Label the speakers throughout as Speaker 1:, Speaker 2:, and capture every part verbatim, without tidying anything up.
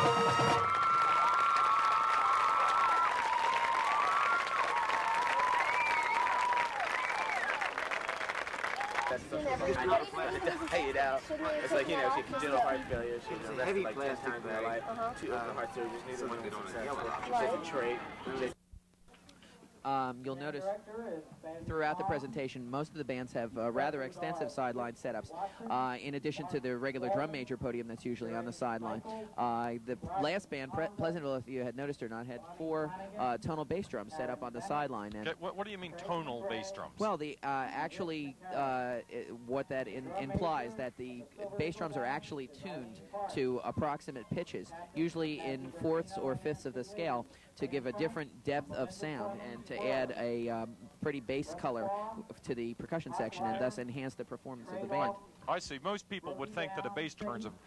Speaker 1: That's something I know plan to die, you know. It's like, you know, she congenital heart failure, she you know, rested like ten times in her life. Uh-huh. Two open heart surgeries, neither one was successful. She has a trait.
Speaker 2: Um, you'll notice throughout the presentation, most of the bands have uh, rather extensive sideline setups, uh, in addition to the regular drum major podium that's usually on the sideline. Uh, the last band, Pre Pleasantville, if you had noticed or not, had four uh, tonal bass drums set up on the sideline. And
Speaker 3: okay, what, what do you mean tonal bass drums?
Speaker 2: Well, the uh, actually, uh, it, what that in, implies that the bass drums are actually tuned to approximate pitches, usually in fourths or fifths of the scale, to give a different depth of sound and to add a um, pretty bass color to the percussion section and thus enhance the performance of the band.
Speaker 3: I see. Most people would think that a bass turns a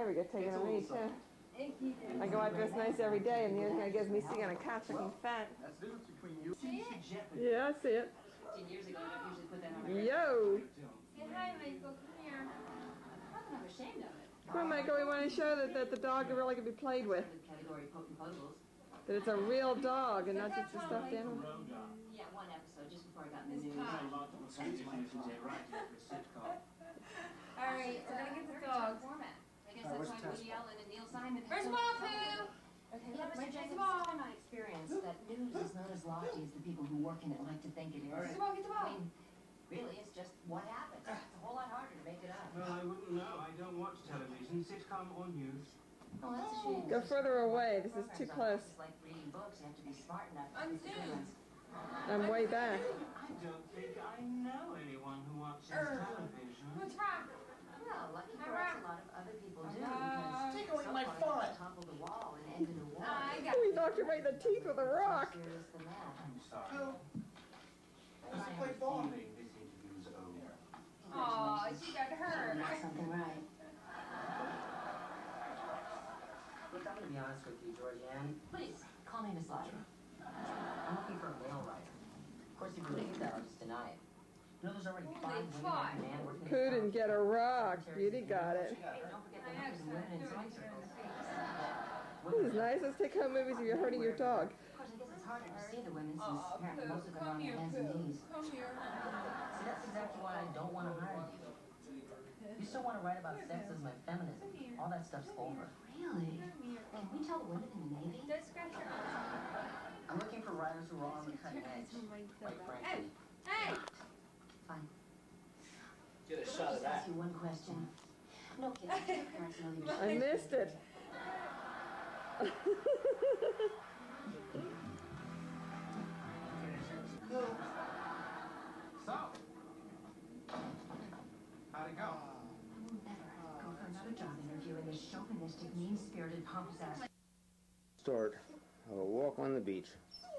Speaker 4: we go, taking a me too. I go out dressed nice every day, and the only thing that gives me sitting on a couch looking fat.
Speaker 5: That's the difference between you.
Speaker 4: Yeah, I see it.
Speaker 6: Years ago, I usually put that on.
Speaker 4: Yo!
Speaker 6: Say hi, Michael. Come here. I'm ashamed of it.
Speaker 4: Come on, Michael. We want to show that, that the dog really can be played with.
Speaker 6: Category potables.
Speaker 4: That it's a real dog and not just a stuffed animal.
Speaker 6: Yeah, one episode just before I got in the news. All right, we're gonna get the dog. Format. I guess that's why Woody Allen and Neil Simon. First of all, Pooh. Okay, yeah, Mister Jacob, it's my experience that news is not as lofty as the people who work in it like to think it is. First of all, get the ball. I mean, really, it's just what happens. It's a whole lot harder to make it up.
Speaker 5: Well, I wouldn't know. I don't watch television, sitcom or news.
Speaker 6: Oh, that's a shame.
Speaker 4: Go further away. This is too close.
Speaker 6: It's like reading books. You have to be smart enough to pick the good ones.
Speaker 4: I'm way back.
Speaker 5: I don't think I know anyone who watches television.
Speaker 6: What's wrong? Well, lucky for us, a lot of other people do, because
Speaker 7: take away my fun.
Speaker 6: Toppled the wall and ended a war.
Speaker 4: We knocked him right in the teeth with a rock.
Speaker 6: Serious than that.
Speaker 5: I'm sorry.
Speaker 7: Phil,
Speaker 5: I
Speaker 7: let's
Speaker 5: have
Speaker 7: play
Speaker 5: a
Speaker 7: ball.
Speaker 5: feeling this interview's over.
Speaker 6: Aw, she got hurt. That's something right.
Speaker 8: Look, I'm going to be honest with you, Georgianne.
Speaker 6: Please, call me Miss Lodger.
Speaker 8: I'm looking for a male writer. Of course, if you believe that, I'll just deny it. You know, there's already five women and a man working in
Speaker 4: Couldn't get a rock. Beauty got it.
Speaker 8: Hey, don't forget the numbers and women in sewing circles.
Speaker 4: This is nice. Let's take home movies if you're hurting your dog.
Speaker 8: Of course, I guess it's harder to see the women since apparently most of them are on their hands and knees. See, that's exactly why I don't want to hire you. You still want to write about sexism and feminism. All that stuff's over.
Speaker 6: Really? Can we tell the women in the Navy?
Speaker 8: I'm looking for writers who are on the cutting edge. Quite frankly.
Speaker 6: Hey! Fine.
Speaker 1: Get a
Speaker 6: Let
Speaker 1: shot
Speaker 6: me
Speaker 1: of
Speaker 6: just
Speaker 1: that.
Speaker 6: ask you one question. No kidding. Your parents know you're
Speaker 4: I missed it.
Speaker 5: So, how'd it go?
Speaker 6: Go for another job interview in this chauvinistic, mean-spirited, pompous ass.
Speaker 9: Start of a walk on the beach.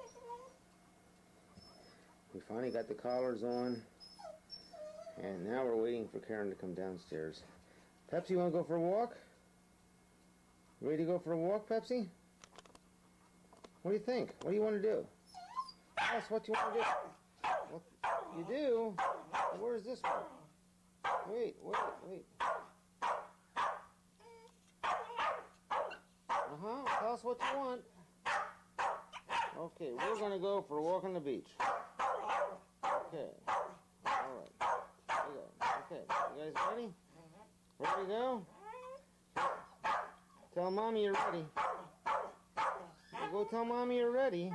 Speaker 9: We finally got the collars on, and now we're waiting for Karen to come downstairs. Pepsi, you want to go for a walk? Ready to go for a walk, Pepsi? What do you think? What do you want to do? Tell us what you want to do. What you do? Where's this one? Wait, wait, wait. Uh-huh. Tell us what you want. Okay, we're going to go for a walk on the beach. Okay. All right. Okay. You guys ready? Ready to go? Tell Mommy you're ready. You go tell Mommy you're ready.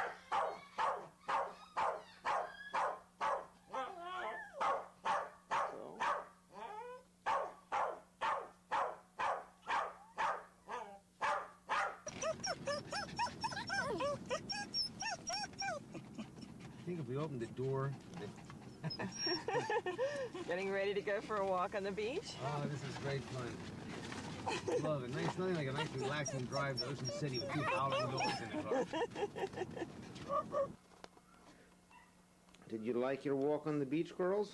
Speaker 10: I think if we opened the door...
Speaker 4: Getting ready to go for a walk on the beach?
Speaker 10: Oh, this is great fun. Love it. Nice, nothing like a nice relaxing drive to Ocean City with two howling dogs in the car.
Speaker 9: Did you like your walk on the beach, girls?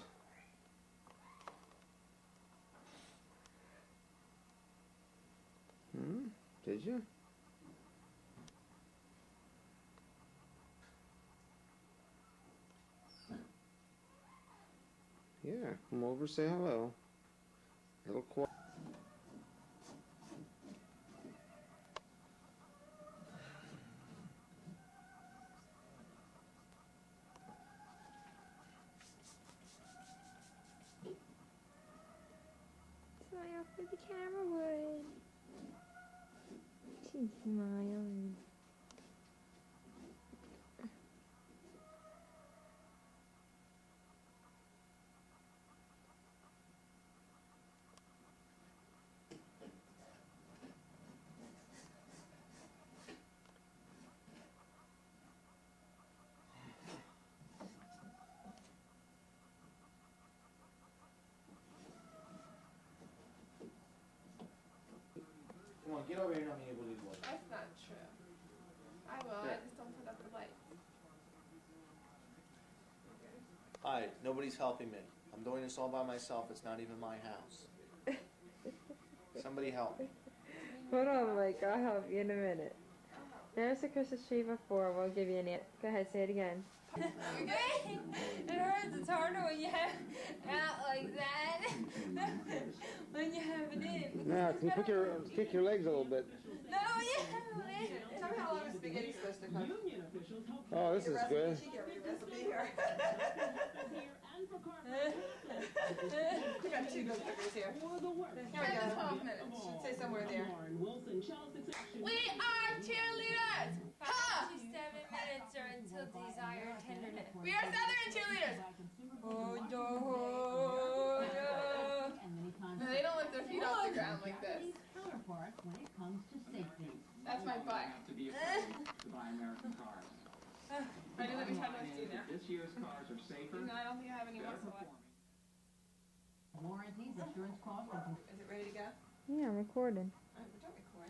Speaker 9: Hmm? Did you? Yeah, come over, say hello. Little qu-
Speaker 11: Smile for the camera would. She's smiling.
Speaker 1: Come on, get over here and help me with these ones.
Speaker 12: That's not true. I will, I just don't put up the lights.
Speaker 13: Hi, nobody's helping me. I'm doing this all by myself. It's not even my house. Somebody help me.
Speaker 11: Hold on, Mike. I'll help you in a minute. There's a Christmas tree before. We'll give you an answer. Go ahead, say it again.
Speaker 6: It hurts. It's harder when you have it out like that. When you have it in.
Speaker 9: Now, can you pick your, kick your legs a little bit?
Speaker 6: No, you have it in.
Speaker 4: Tell me how long is spaghetti supposed to cook?
Speaker 9: Oh, this is good.
Speaker 4: She gave me a recipe here. We got two good cookers here. Here we go. twelve minutes. Should say somewhere there.
Speaker 12: We are cheerleaders! Ha!
Speaker 6: Seven minutes or until desired tenderness.
Speaker 12: We are Southern cheerleaders!
Speaker 6: Oh, no,
Speaker 12: No, they don't lift their feet off the ground like this. That's my butt.
Speaker 5: To be afraid to buy American cars.
Speaker 12: I know that we've had those too now.
Speaker 5: This year's cars are safer.
Speaker 12: No, I don't think I have any muscle left.
Speaker 8: Warranties, insurance costs, and
Speaker 4: Is it ready to go?
Speaker 11: Yeah, I'm recording.
Speaker 4: All right, don't record.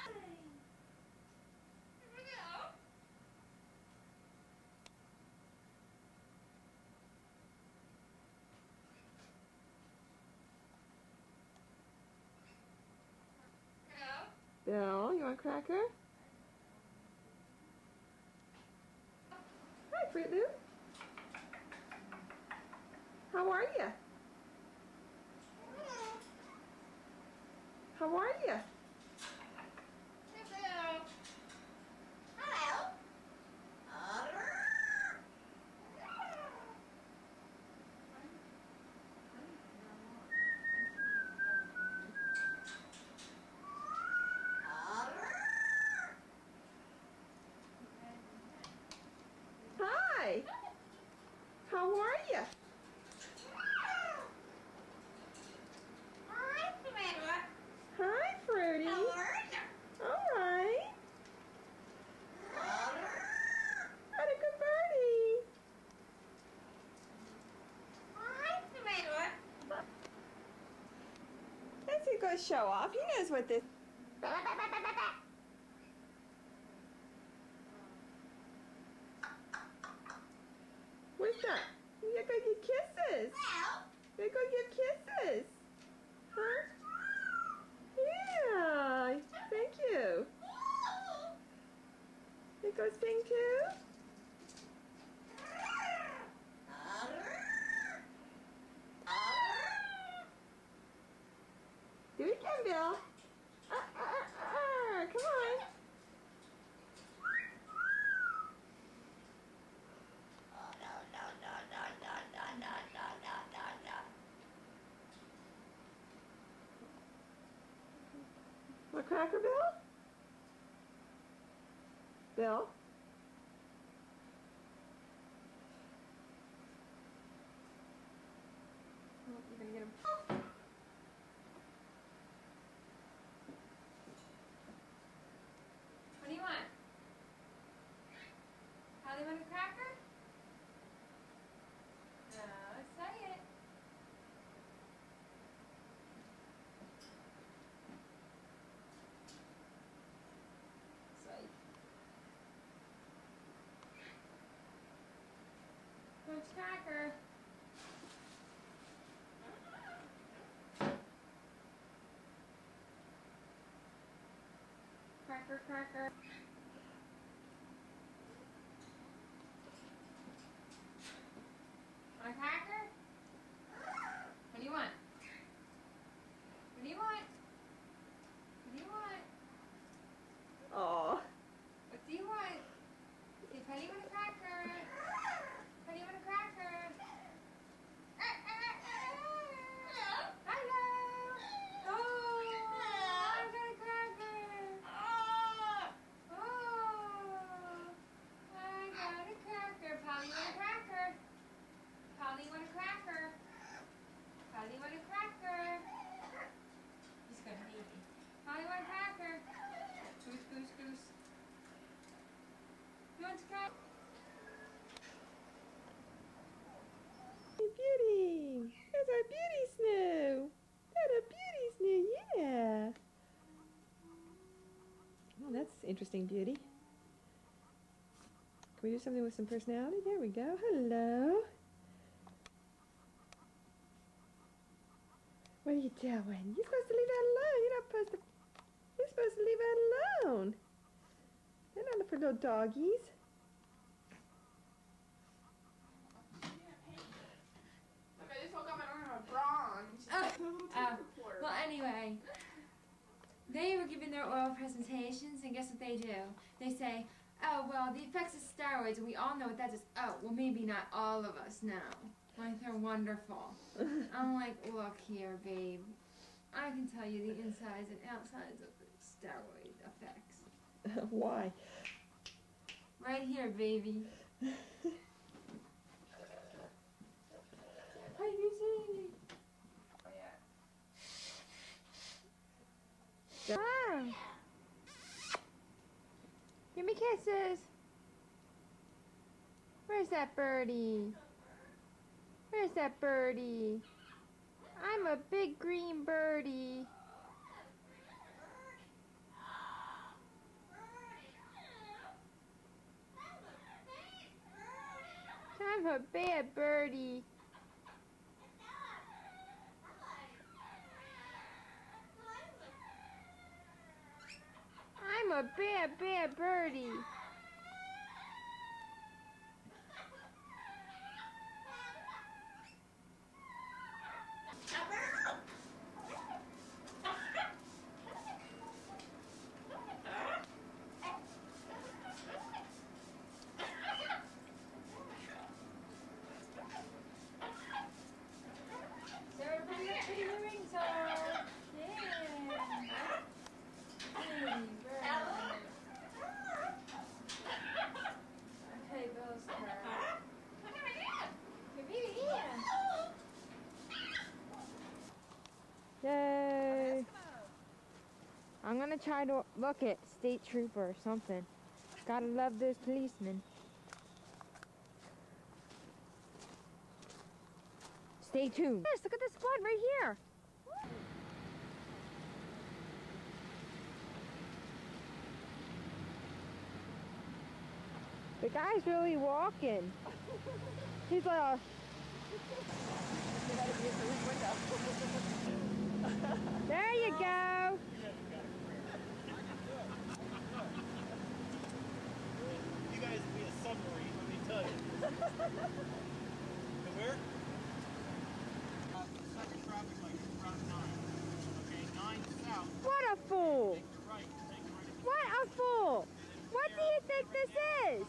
Speaker 4: Bill, you want a cracker? Hi, Fruit Loop. How are you? How are you? Hi. How are you? Hi, Fruity. How are you? All right. What a good birdie. That's a good show off. He knows what this. What's that? You're gonna give kisses. You're gonna give kisses. Huh? Yeah. Thank you. You go sing too? Do it again, Bill. Uh, uh, uh, uh, come on. Want a cracker, Bill? Bill? Oh, you're gonna get him.
Speaker 6: What do you want? How do you want a cracker? No, say it. Say. Which cracker? Cracker, cracker. Want a cracker? What do you want? What do you want? What do you want?
Speaker 4: Aw.
Speaker 6: What do you want? Say, Penny, want a cracker? Penny, want a cracker? Hello. Oh, I got a cracker. Oh, I got a cracker. Polly, want a cracker? Polly, want a cracker? Polly, want a cracker? He's gonna hate me. Polly, want a cracker? Goose, goose, goose. Who wants a cracker?
Speaker 11: Beauty! That's our beauty Snoo! That's a beauty Snoo, yeah! Oh, that's interesting, Beauty. Can we do something with some personality? There we go. Hello!
Speaker 4: What are you doing? You're supposed to leave that alone. You're not supposed to. You're supposed to leave that alone. They're not for little doggies.
Speaker 12: Okay, this whole time I don't have a bronze.
Speaker 7: Uh, well, anyway, they were giving their oral presentations, and guess what they do? They say, oh, well, the effects of steroids, and we all know what that is. Oh, well, maybe not all of us know. Like, they're wonderful. I'm like, look here, babe. I can tell you the insides and outsides of the steroid effects.
Speaker 4: Why?
Speaker 7: Right here, baby. Hi, Lucy.
Speaker 11: Ah. Give me kisses. Where's that birdie? Where's that birdie? I'm a big green birdie. I'm a bad birdie. I'm a bad, bad birdie. Yay! I'm gonna try to look at state trooper or something. Gotta love those policemen. Stay tuned. Yes, look at this blood right here. The guy's really walking. He's like a... There you go.
Speaker 14: You guys would be a submarine, let me tell you. Come here. Uh, second traffic light, route nine. Okay, nine south.
Speaker 11: What a fool!
Speaker 14: Take the right. Take the right.
Speaker 11: What a fool! What do you think this is?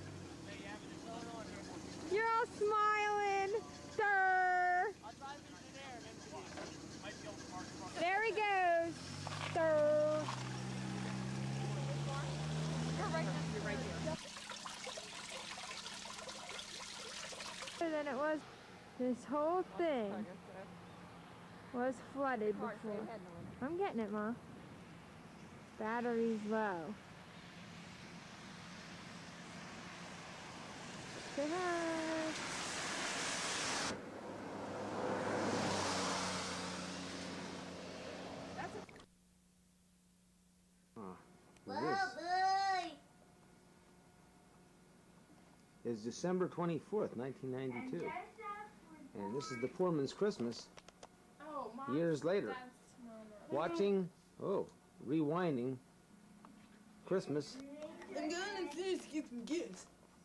Speaker 11: You're all smiling. Sir. There he goes. Sir.
Speaker 12: You're right there. You're right there.
Speaker 11: Than it was. This whole thing was flooded before. I'm getting it, Ma. Battery's low. Say hi.
Speaker 9: It's December twenty-fourth, nineteen ninety-two. And this is the poor man's Christmas.
Speaker 12: Oh, Mom,
Speaker 9: years later. Watching, oh, rewinding Christmas.
Speaker 12: I'm going to get some gifts.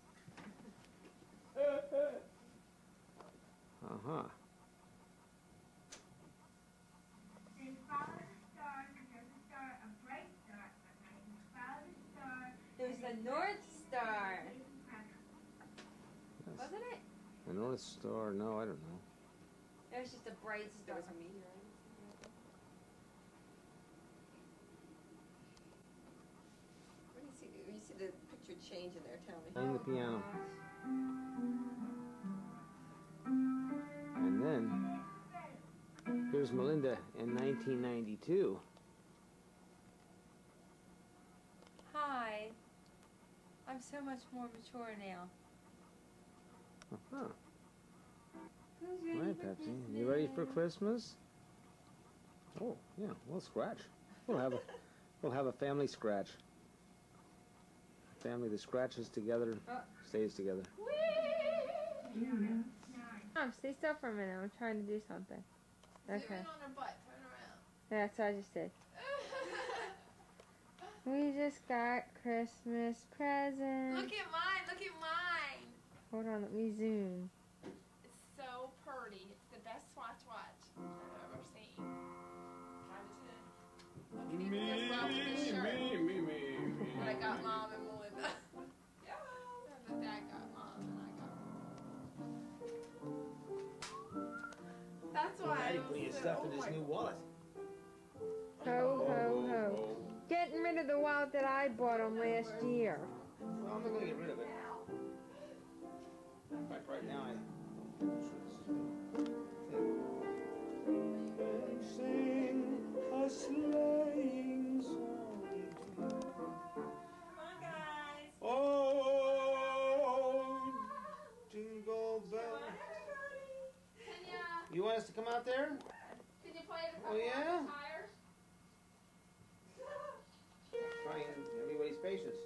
Speaker 9: Uh-huh.
Speaker 7: It was the North Star.
Speaker 9: Yes.
Speaker 7: Wasn't it?
Speaker 9: The North Star, no, I don't know.
Speaker 7: It was just a bright star.
Speaker 12: There was a meteor. What do you see? You see the picture change in there, tell me.
Speaker 9: Playing the piano. And then, here's Melinda in nineteen ninety-two.
Speaker 7: Hi. I'm so much more mature now.
Speaker 9: Uh-huh.
Speaker 7: Who's ready
Speaker 9: All right,
Speaker 7: for
Speaker 9: Pepsi.
Speaker 7: Christmas?
Speaker 9: You ready for Christmas? Oh, yeah, we'll scratch. We'll have a, we'll have a family scratch. A family that scratches together,
Speaker 7: Oh.
Speaker 9: stays together.
Speaker 11: Mom, stay still for a minute. I'm trying to do something. Okay.
Speaker 7: Zoom in on her butt. Turn around.
Speaker 11: Yeah, that's what I just did. We just got Christmas presents.
Speaker 7: Look at mine. Look at mine.
Speaker 11: Hold on, let me zoom.
Speaker 7: It's so pretty. It's the best Swatch watch I've ever seen. Look at even this lovely shirt that I got Mom and Melinda. That Dad got Mom and I got. That's why.
Speaker 10: Daddy
Speaker 7: I
Speaker 10: put your
Speaker 7: was
Speaker 10: stuff
Speaker 7: so,
Speaker 10: in
Speaker 7: oh
Speaker 10: this
Speaker 7: my
Speaker 10: new wallet.
Speaker 11: Ho, ho, ho. Getting rid of the wallet that I bought him last year.
Speaker 10: Well, I'm not going to get rid of it. In fact, right now, I... And sing a sleighing song.
Speaker 12: Come on, guys.
Speaker 10: Oh, jingle bell. You want us to come out there?
Speaker 7: Can you play it a
Speaker 10: Oh, yeah?
Speaker 7: couple tires?
Speaker 10: Trying everybody's patience.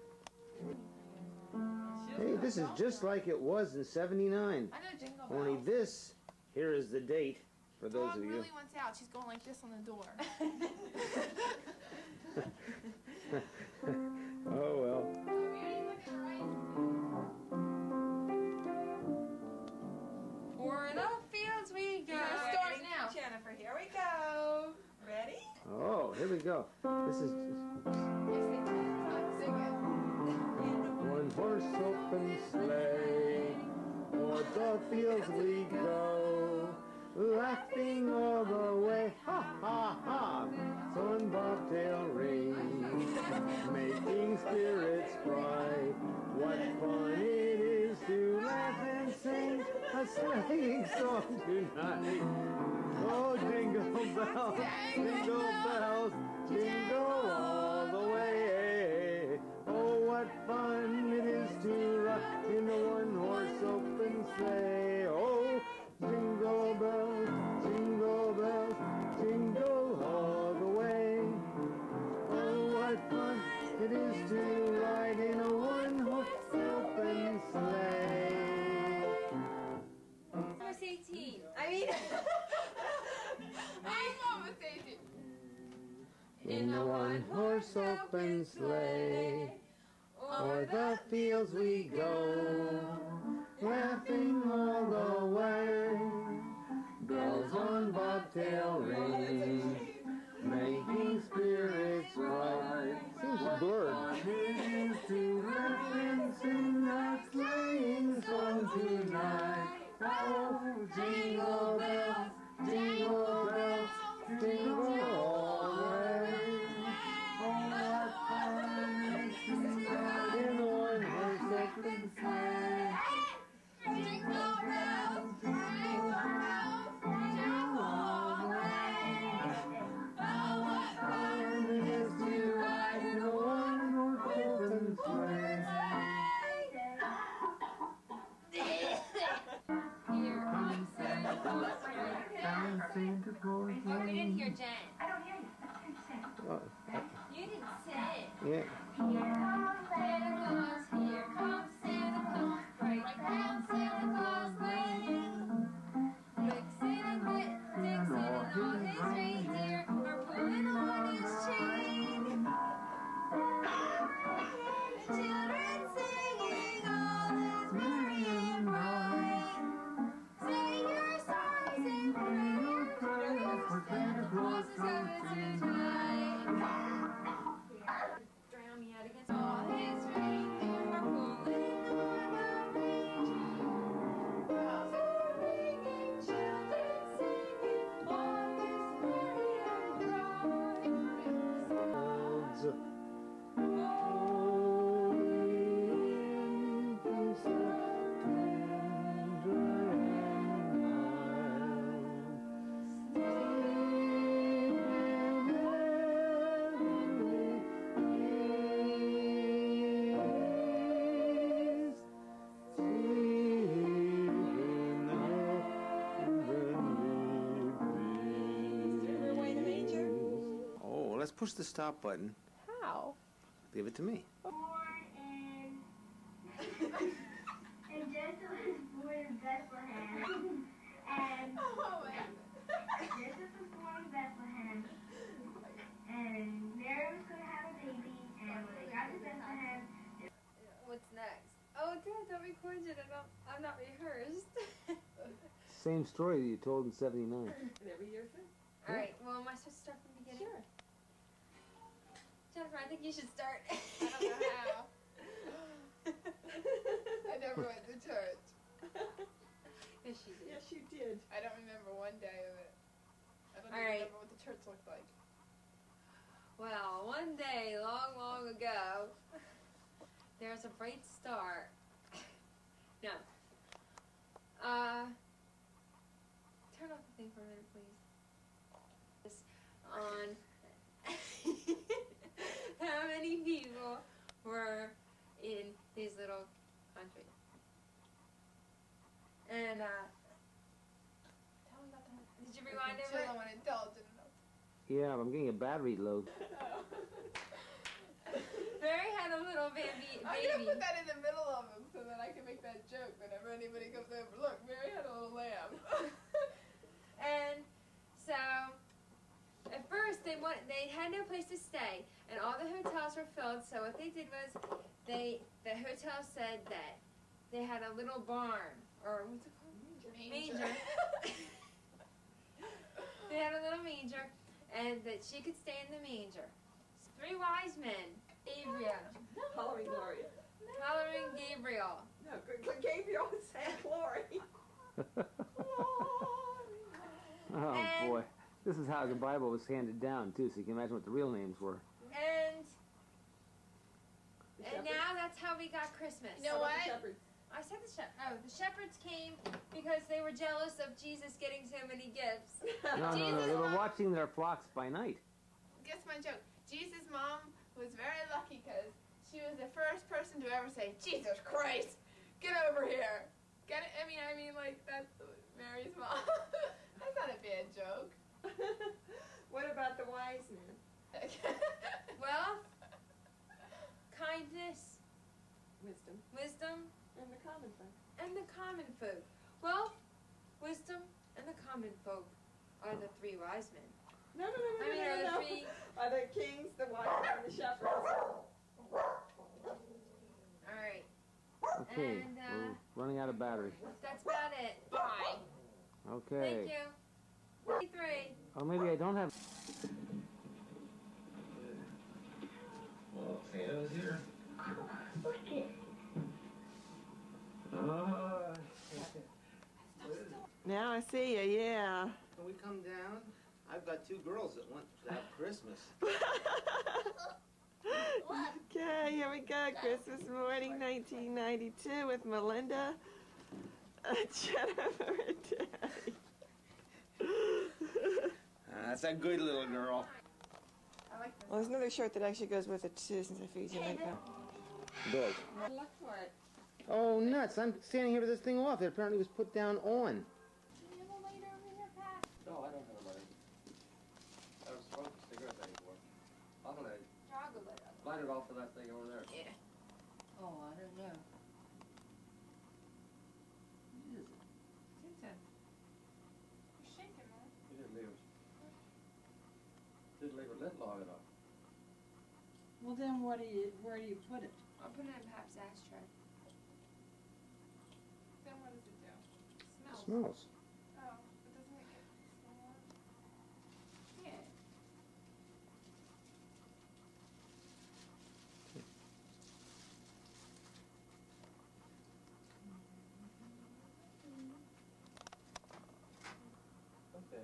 Speaker 9: Hey, this is just like it was in seventy-nine.
Speaker 7: I know Jingle Bells.
Speaker 9: Only this, here is the date for those
Speaker 7: Dog
Speaker 9: of you.
Speaker 7: really wants out. She's going like this on the door.
Speaker 9: Oh, well.
Speaker 7: O'er the fields we go.
Speaker 12: Start
Speaker 7: Start now.
Speaker 12: Jennifer, here we go. Ready?
Speaker 9: Oh, here we go. This is
Speaker 7: Sing it.
Speaker 9: one horse open sleigh. O'er the fields we go, laughing all the way. Ha, ha, ha. Son bobtail ring, making spirits bright. What fun it is to laugh and sing a sleighing song tonight. Oh, jingle bells, jingle bells, jingle all the way. Oh, what fun it is to ride in a one-horse open sleigh. Oh, jingle bells, jingle bells, jingle all the way. Oh, what fun it is to ride in a one-horse open sleigh.
Speaker 7: Almost eighteen. I mean, I'm almost eighteen.
Speaker 9: In a one-horse open sleigh, o'er the fields we go, laughing all the way. Bells on bobtail ring, making spirits bright. Seems blurred. It is to laugh and sing a sleighing song tonight. Oh, jingle bells, jingle bells, jingle all the way. Oh, what fun it is to ride in a one-horse open sleigh.
Speaker 7: Jingle bells, jingle bells, jingle all the way. Oh, what fun
Speaker 9: it is to ride in a one-horse open sleigh.
Speaker 7: Here comes Santa Claus.
Speaker 9: Down Santa Claus
Speaker 7: Oh, we didn't hear
Speaker 9: Lane.
Speaker 7: Jen.
Speaker 12: I don't hear you.
Speaker 9: Oh,
Speaker 7: You didn't say it.
Speaker 9: yeah.
Speaker 7: Here comes Santa Claus, here comes Santa Claus, right down Santa Claus Lane. Vixen and Whit, Dixon and all his reindeer are pulling on his chain. The children singing all is merry and bright. Sing your songs and prayers, for Santa Claus is coming tonight. Drown me out against all his reindeer are pulling on the reindeer. Bells are ringing, children singing, all is merry and bright.
Speaker 9: Clouds, holy infants of tender and mild, sleep in heavenly peace. Sleep in heavenly peace.
Speaker 10: Oh, let's push the stop button.
Speaker 4: How?
Speaker 10: Give it to me.
Speaker 15: Born in, and Joseph was born in Bethlehem, and
Speaker 7: Oh, man. What's next? Oh, Dad, don't record it. I don't, I'm not rehearsed.
Speaker 9: Same story that you told in seventy-nine.
Speaker 12: Every year thing?
Speaker 7: All right, well, am I supposed to start from the beginning?
Speaker 12: Sure.
Speaker 7: Jennifer, I think you should start.
Speaker 16: I don't know how. I never went to church.
Speaker 7: Yes, she did.
Speaker 12: Yes, you did.
Speaker 16: I don't remember one day of it. I don't
Speaker 7: All
Speaker 16: even
Speaker 7: right.
Speaker 16: remember what the church looked like.
Speaker 7: Well, one day, long, long ago, there's a bright star. No. Uh, turn off the thing for a minute, please. This on how many people were in his little country. And, uh, tell me about the, did you rewind over
Speaker 16: Chill,
Speaker 7: it?
Speaker 16: I want to indulge in enough.
Speaker 9: Yeah, I'm getting a battery low.
Speaker 7: Barry had a little baby.
Speaker 16: I'm
Speaker 7: baby.
Speaker 16: gonna put that in the middle of them so that I can make that joke whenever anybody comes over. Look, Mary had a little lamb.
Speaker 7: And so, at first they want they had no place to stay, and all the hotels were filled. So what they did was, they the hotel said that they had a little barn, or what's it called?
Speaker 16: Manger.
Speaker 7: Manger. They had a little manger, and that she could stay in the manger. Three wise men, Gabriel,
Speaker 12: Hollering Gloria.
Speaker 7: hollering Gabriel.
Speaker 12: No, G- G- Gabriel sang glory.
Speaker 9: Oh
Speaker 7: And-
Speaker 9: boy, this is how the Bible was handed down too, so you can imagine what the real names were.
Speaker 7: And and now that's how we got Christmas.
Speaker 16: You know what?
Speaker 7: I said the shep- oh, the shepherds came because they were jealous of Jesus getting so many gifts.
Speaker 9: No, no, no, they were watching their flocks by night.
Speaker 16: Guess my joke. Jesus' mom was very lucky because she was the first person to ever say, Jesus Christ, get over here. Get it? I mean, I mean, like, that's Mary's mom. That's not a bad joke.
Speaker 12: What about the wise men?
Speaker 7: Well, kindness,
Speaker 12: Wisdom.
Speaker 7: wisdom,
Speaker 12: And the common folk.
Speaker 7: and the common folk. Well, wisdom and the common folk are the three wise men.
Speaker 12: No, no, no, no,
Speaker 7: I mean,
Speaker 12: no,
Speaker 7: are
Speaker 12: no,
Speaker 7: the
Speaker 12: no.
Speaker 7: three?
Speaker 12: Are the kings, the wise men, and the shepherds.
Speaker 7: All right,
Speaker 9: Okay,
Speaker 7: And, uh,
Speaker 9: we're running out of battery.
Speaker 7: that's about it. Bye.
Speaker 9: Okay.
Speaker 7: Thank you. Three.
Speaker 9: Oh, maybe I don't have.
Speaker 13: Well, Santa's here.
Speaker 12: Now I see you, yeah.
Speaker 9: Can we come down? I've got two girls that want to have Christmas.
Speaker 12: Okay, here we go. Christmas morning, nineteen ninety-two, with Melinda, uh, Jennifer, and Daddy.
Speaker 9: That's a good little girl.
Speaker 16: I like this.
Speaker 12: Well, there's another shirt that actually goes with it too, since I figured you might go.
Speaker 9: Good.
Speaker 12: Look for it.
Speaker 9: Oh, nuts. I'm standing here with this thing off. It apparently was put down on.
Speaker 13: No, I don't have a lighter. I was smoking cigarettes anymore. I'm gonna light it off for that thing over there.
Speaker 7: Yeah.
Speaker 8: Oh, I don't know.
Speaker 16: Susan. You're shaking, man.
Speaker 13: You didn't leave it. Didn't leave it lit long enough.
Speaker 8: Well, then what do you, where do you put it?
Speaker 7: I'll put it in Pap's ashtray.
Speaker 16: Then what does it do? Smells.
Speaker 9: Smells.
Speaker 16: Oh, but doesn't it get smaller? Yeah.
Speaker 13: Okay.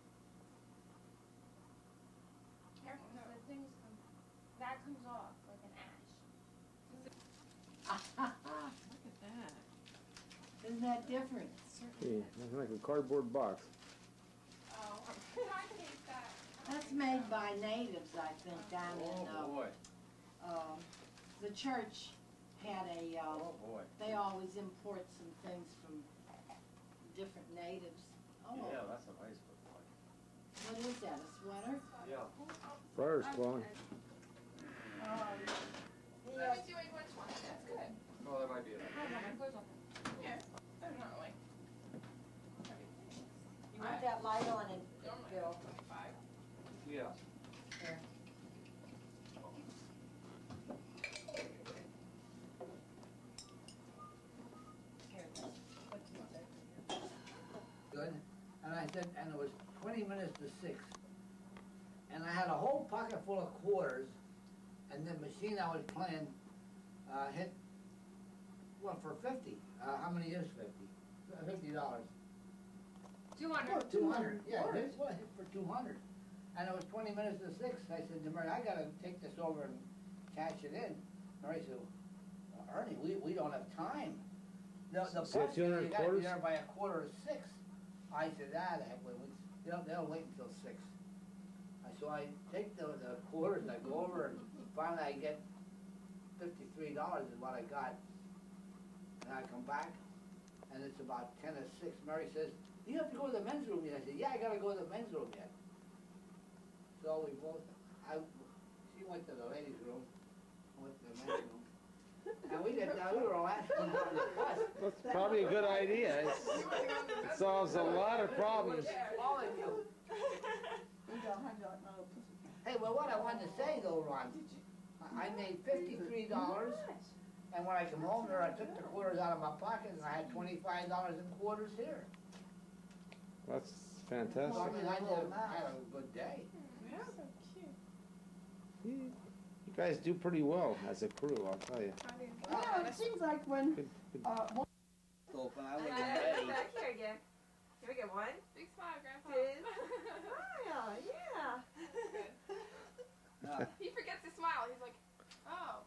Speaker 7: Careful, no, the things come, that comes off like an ash.
Speaker 8: Look at that. Isn't that different?
Speaker 9: Gee, that's like a cardboard box.
Speaker 16: Oh, I hate that.
Speaker 8: That's made by natives, I think, down in,
Speaker 13: Oh,
Speaker 8: uh,
Speaker 13: boy.
Speaker 8: um, the church had a, uh,
Speaker 13: Oh, boy.
Speaker 8: they always import some things from different natives. Oh,
Speaker 13: Yeah, that's a nice one.
Speaker 8: what is that, a sweater?
Speaker 13: Yeah.
Speaker 9: Fire's blowing.
Speaker 8: Um,
Speaker 16: What are we doing which one? That's good.
Speaker 13: Oh, that might be it.
Speaker 16: Yeah, definitely.
Speaker 8: You want that light on it, Bill?
Speaker 16: twenty-five.
Speaker 13: Yeah.
Speaker 8: Here.
Speaker 17: good. And I said, and it was twenty minutes to six. And I had a whole pocket full of quarters, and the machine I was playing uh, hit, well, for fifty. Uh, how many is fifty? fifty dollars.
Speaker 7: two hundred.
Speaker 17: two hundred, yeah, this one hit for two hundred. And it was twenty minutes to six. I said to Mary, I gotta take this over and cash it in. Mary said, well, Ernie, we, we don't have time. The, the
Speaker 9: So
Speaker 17: bus,
Speaker 9: two hundred
Speaker 17: you gotta be
Speaker 9: quarters?
Speaker 17: there by a quarter to six. I said, ah, the heck, we, we- they'll, they'll wait until six. I- So I take the, the quarters, I go over, and finally I get fifty-three dollars is what I got. And I come back, and it's about ten to six. Mary says, you have to go to the men's room yet. I said, yeah, I gotta go to the men's room yet. So we both, I, she went to the ladies' room, I went to the men's room. And we did, we were all asking on the bus.
Speaker 9: That's probably a good idea. It's, it solves a lot of problems.
Speaker 17: All of you. Hey, well, what I wanted to say though, Ron, I I made fifty-three dollars, and when I come home there, I took the quarters out of my pocket, and I had twenty-five dollars in quarters here.
Speaker 9: That's
Speaker 17: So, I
Speaker 9: fantastic.
Speaker 17: mean, I did, I had a good day.
Speaker 12: Yeah, so cute.
Speaker 9: You you guys do pretty well as a crew, I'll tell you.
Speaker 4: Yeah, it seems like when,
Speaker 9: Good, good.
Speaker 4: uh, one-
Speaker 17: Open, I
Speaker 12: Uh,
Speaker 17: wasn't ready.
Speaker 12: back here again. Here we go. One,
Speaker 16: Big smile, Grandpa.
Speaker 12: two, smile. Yeah.
Speaker 17: No.
Speaker 16: He forgets to smile. He's like, oh.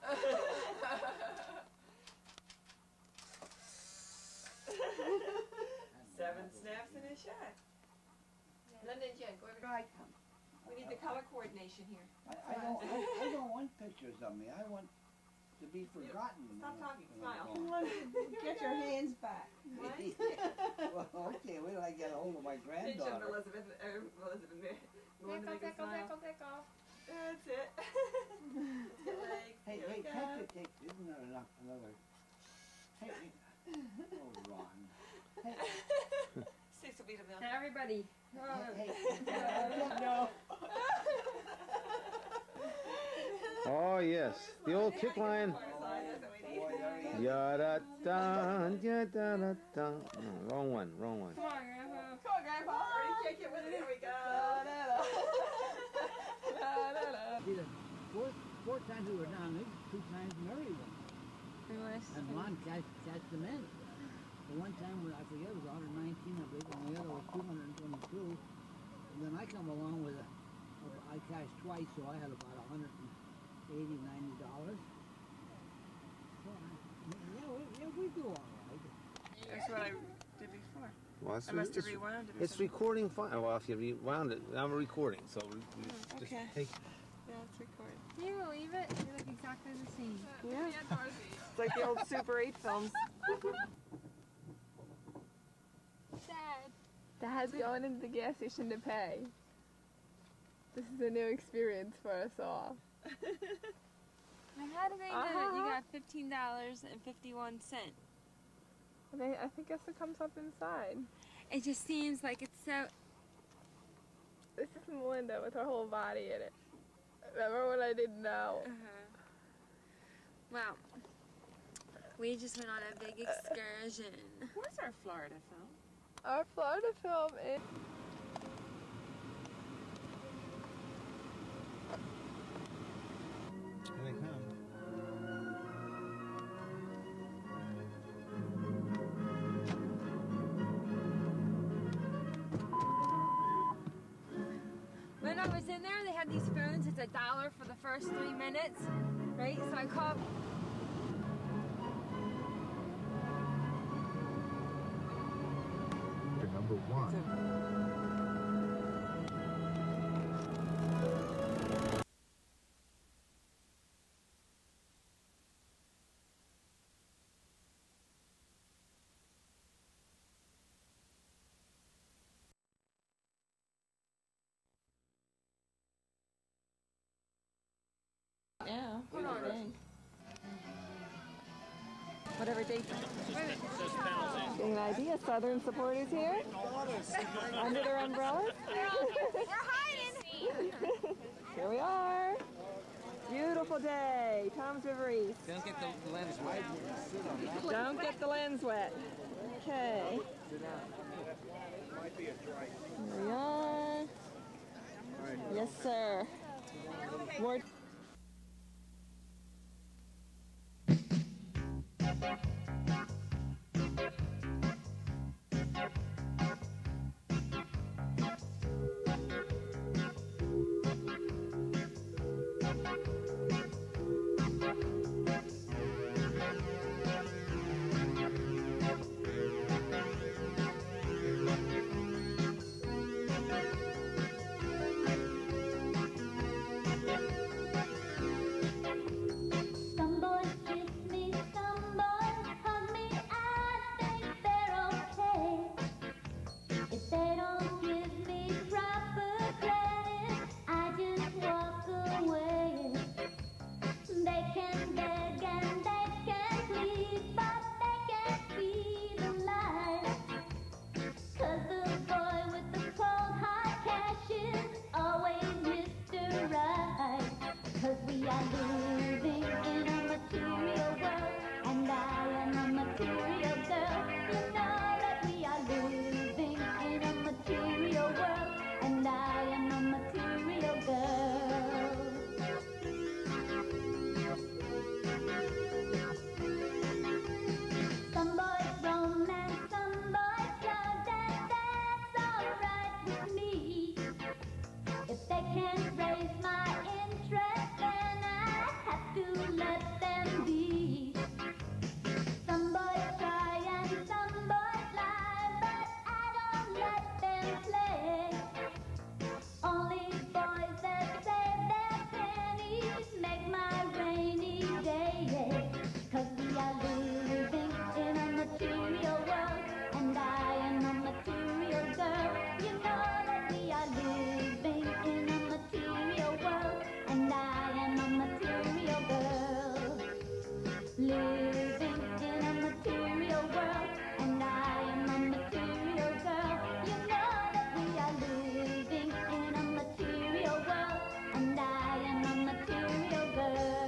Speaker 12: Seven snaps and a shot.
Speaker 16: London Jen, go over.
Speaker 4: right,
Speaker 12: We need the color coordination here.
Speaker 18: I, I don't, I, I don't want pictures of me. I want to be forgotten.
Speaker 12: Stop talking. Smile.
Speaker 4: you want to get your hands back.
Speaker 12: One.
Speaker 18: Well, okay, wait till I get a hold of my
Speaker 12: Pinch of
Speaker 18: granddaughter.
Speaker 12: Elizabeth. Uh, Elizabeth. Mary. We want to
Speaker 16: Tickle,
Speaker 12: make a
Speaker 16: tickle,
Speaker 12: smile.
Speaker 16: tickle, tickle.
Speaker 12: That's it. Legs.
Speaker 18: Hey,
Speaker 12: Here we
Speaker 18: hey,
Speaker 12: go.
Speaker 18: take it, take it. Isn't there enough, another? Hey, oh, Ron. Hey,
Speaker 12: Six will be the milk.
Speaker 7: Now everybody.
Speaker 18: hey, hey, no.
Speaker 9: Oh, yes. The old kick line. Yada da da da da da. No, wrong one, wrong one.
Speaker 7: Come on, Grandpa.
Speaker 12: Come on, Grandpa. Already kick it with it. Here we go.
Speaker 18: See, the fourth, four times we were down, maybe two times Mary won. And Ron catch, catch them in. The one time, when I forget, it was one hundred nineteen, I believe, and the other was two hundred twenty-two. And then I come along with a, I cashed twice, so I had about one hundred eighty, ninety dollars. So, I, yeah, we, yeah, we do all right.
Speaker 12: That's what I did before.
Speaker 9: Well, it's,
Speaker 12: I must have
Speaker 9: it's-
Speaker 12: rewound it or
Speaker 9: It's
Speaker 12: something.
Speaker 9: recording fine. Well, if you rewound it, I'm recording, so we, we just
Speaker 12: okay.
Speaker 9: take.
Speaker 12: Yeah, it's recorded.
Speaker 7: Can you believe it? You look exactly the same.
Speaker 12: Yeah.
Speaker 16: Yeah, Dorothy.
Speaker 12: It's like the old Super eight films.
Speaker 16: Dad.
Speaker 4: Dad's going into the gas station to pay. This is a new experience for us all.
Speaker 7: Now, how do they know that you
Speaker 4: Uh-huh.
Speaker 7: got fifteen dollars and fifty-one cents?
Speaker 4: I think, I think guess it comes up inside.
Speaker 7: It just seems like it's so.
Speaker 4: This is Melinda with her whole body in it. Remember when I didn't know?
Speaker 7: Uh-huh. Well, we just went on a big excursion.
Speaker 12: Where's our Florida film?
Speaker 4: Our Florida film is...
Speaker 10: Here they come.
Speaker 7: When I was in there, they had these phones. It's a dollar for the first three minutes, right? So I called.
Speaker 19: To number one.
Speaker 12: Yeah.
Speaker 7: Hold on.
Speaker 12: Dang. Whatever date.
Speaker 4: Getting an idea, Southern supporters here? Under their umbrellas?
Speaker 16: We're hiding.
Speaker 4: Here we are. Beautiful day, Tom's River East.
Speaker 10: Don't get the lens wet.
Speaker 4: Don't get the lens wet. Okay.
Speaker 10: Sit down.
Speaker 12: Here we are. Yes, sir. More.
Speaker 15: Some boys kiss me, some boys hug me, I think they're okay. If they don't give me proper credit, I just walk away. They can beg and they can plead, but they can't see the light. 'Cause the boy with the cold hard cash is always Mister Right. 'Cause we are living in a material world, and I am a material girl. You know that we are living in a material world, and I am a material girl. Some boys romance, some boys love, and that's alright with me. If they can't raise my interest, then I have to let them be. Some boys try and some boys lie, but I don't let them play. Only boys that save their pennies make my rainy day. 'Cause we are living in a material world, and I am a material girl. You know that we are living in a material world, and I am a material girl. Living in a material world, and I am a material girl. You know that we are living in a material world, and I am a material girl.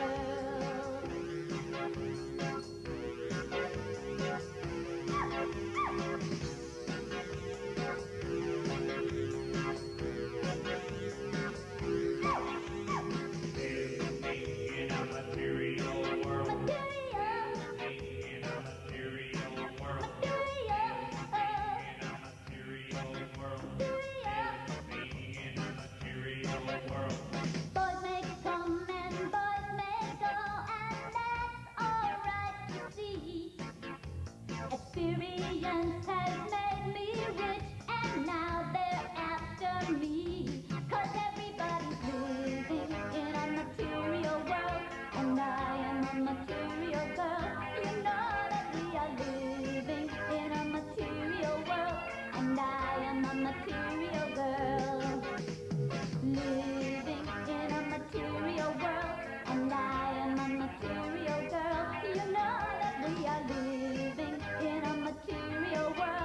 Speaker 5: In a material world. In a material world. In a material world. In a material world.
Speaker 15: Boys may come and boys may go, and that's alright to see. Experience has made me rich, and now they're after me. 'Cause everybody's living in a material world, and I am a material girl. You know that we are living in a material world, and I am a material girl. Living in a material world, and I am a material girl. You know that we are living in a material world.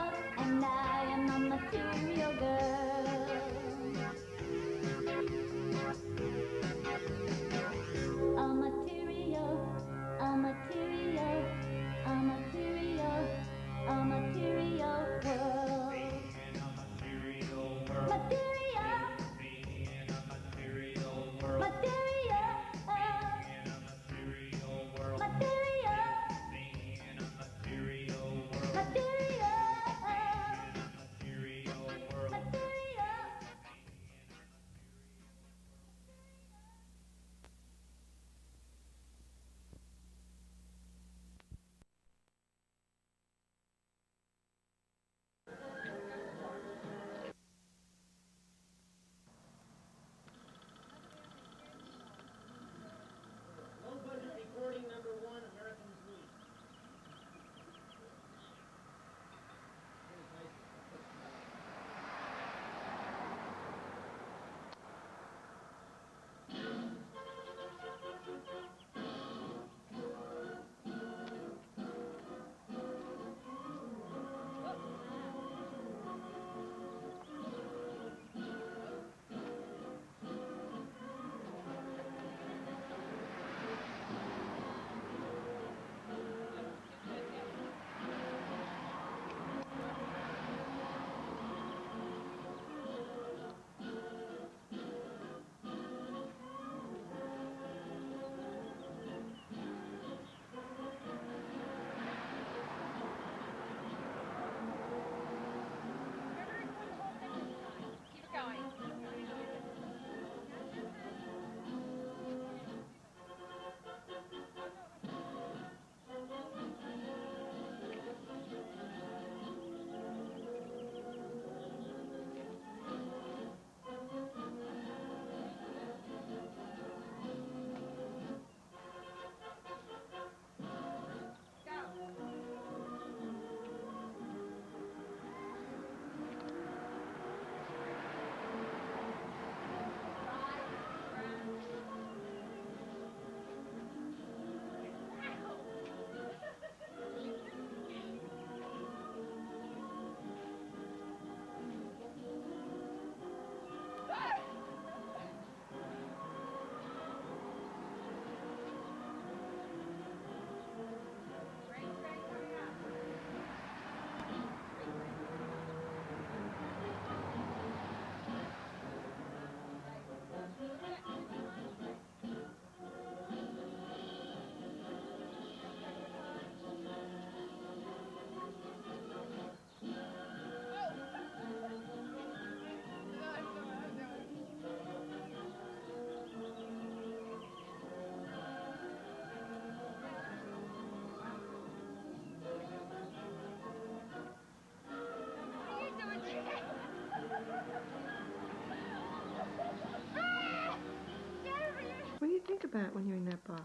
Speaker 4: that when you're in that box?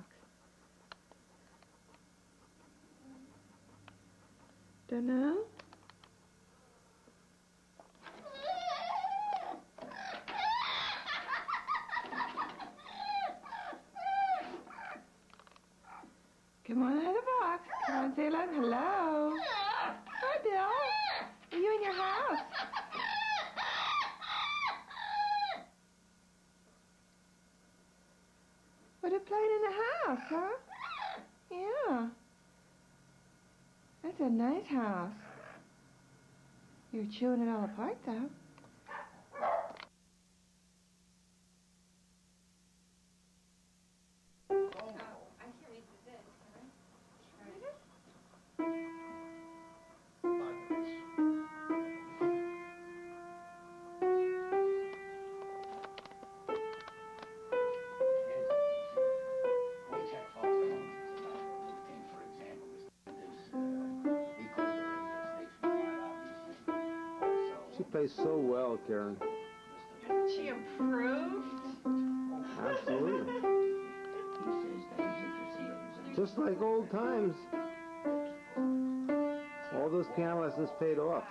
Speaker 4: Don't know? Come on out of the box. Come on, say hello. Hello. Hi, Bill. Are you in your house? What a playing in the house, huh? Yeah. That's a nice house. You're chewing it all apart, though.
Speaker 9: She plays so well, Karen.
Speaker 12: Hasn't she improved?
Speaker 9: Absolutely. Just like old times. All those piano lessons paid off.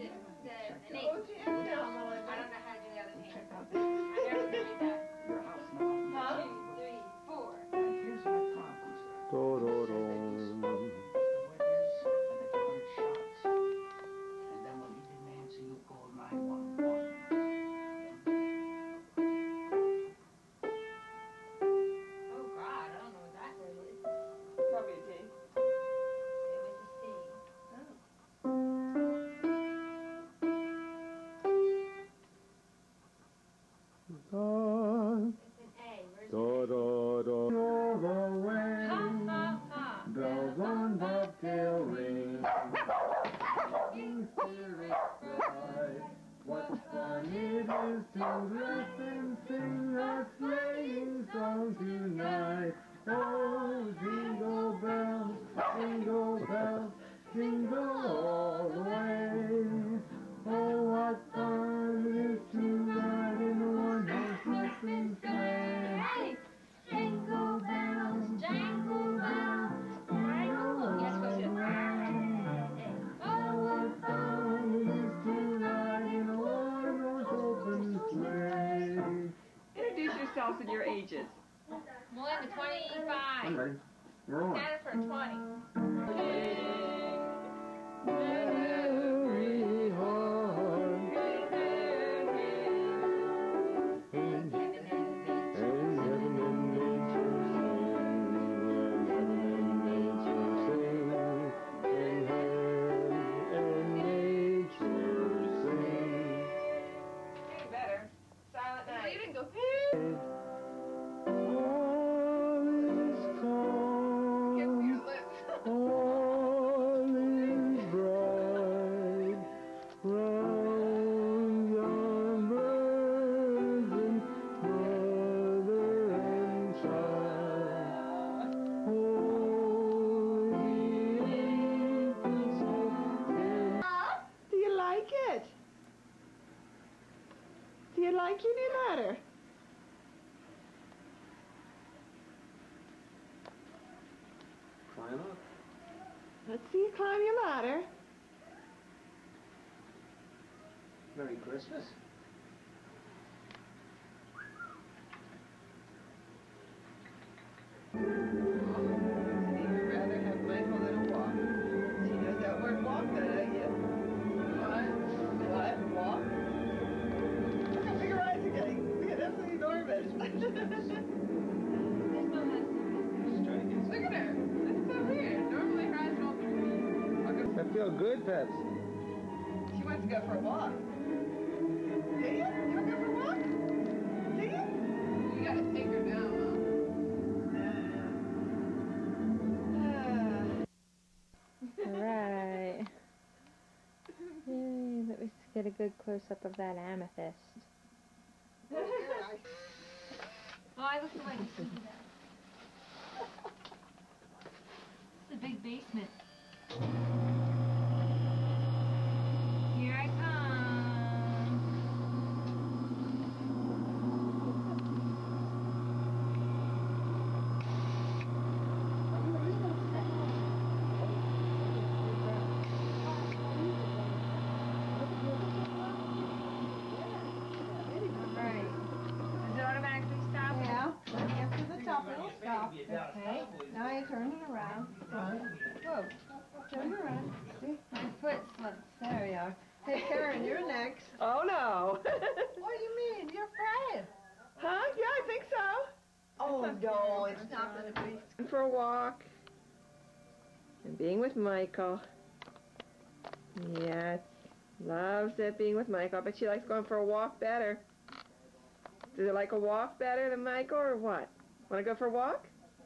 Speaker 9: Do, do, do. Do, do, do. All the way, bells on bobtail ring. What fun it is to laugh and sing a sleighing song tonight. Oh, jingle bells, jingle bells, jingle all the way. Oh, what fun it is to ride in a one-horse open sleigh.
Speaker 15: Hey! Jingle bells, jingle bells, jingle all the way.
Speaker 9: Oh, what fun it is to ride in a one-horse open sleigh.
Speaker 12: Introduce yourselves and your ages.
Speaker 16: Melinda, twenty-five.
Speaker 9: I'm ready. We're on.
Speaker 16: Jennifer, twenty.
Speaker 9: Very hard. And, and heaven and nature sing, and heaven and nature sing, and heaven and nature sing.
Speaker 12: Hey, better. Silent night.
Speaker 16: You didn't go.
Speaker 9: All is calm, all is bright, round yon virgin mother and child. Holy infants of
Speaker 4: Do you like it? Do you like your new ladder?
Speaker 9: climb up.
Speaker 4: Let's see you climb your ladder.
Speaker 9: Merry Christmas.
Speaker 12: You'd rather have Michael than a walk. She knows that word walk, doesn't you? What? What? Walk? Look how big her eyes are getting. Look at absolutely enormous.
Speaker 16: Look at her. That's so weird. Normally her eyes roll through.
Speaker 9: That feel good, Peps.
Speaker 12: She wants to go for a walk. Do you? You want to go for a walk? Do you?
Speaker 16: You gotta take her down,
Speaker 11: All right. Yay, let me just get a good close-up of that amethyst.
Speaker 7: Oh, I look like this is a big basement. Here I come.
Speaker 4: now. Right. Whoa. Turn around. See? Your foot slipped. There you are. Hey, Karen, you're next.
Speaker 12: Oh, no.
Speaker 4: What do you mean? You're afraid.
Speaker 12: Huh? Yeah, I think so. Oh, no, it's not going to be. For a walk. And being with Michael. Yes. Loves it being with Michael, but she likes going for a walk better. Does it like a walk better than Michael or what? Want to go for a walk?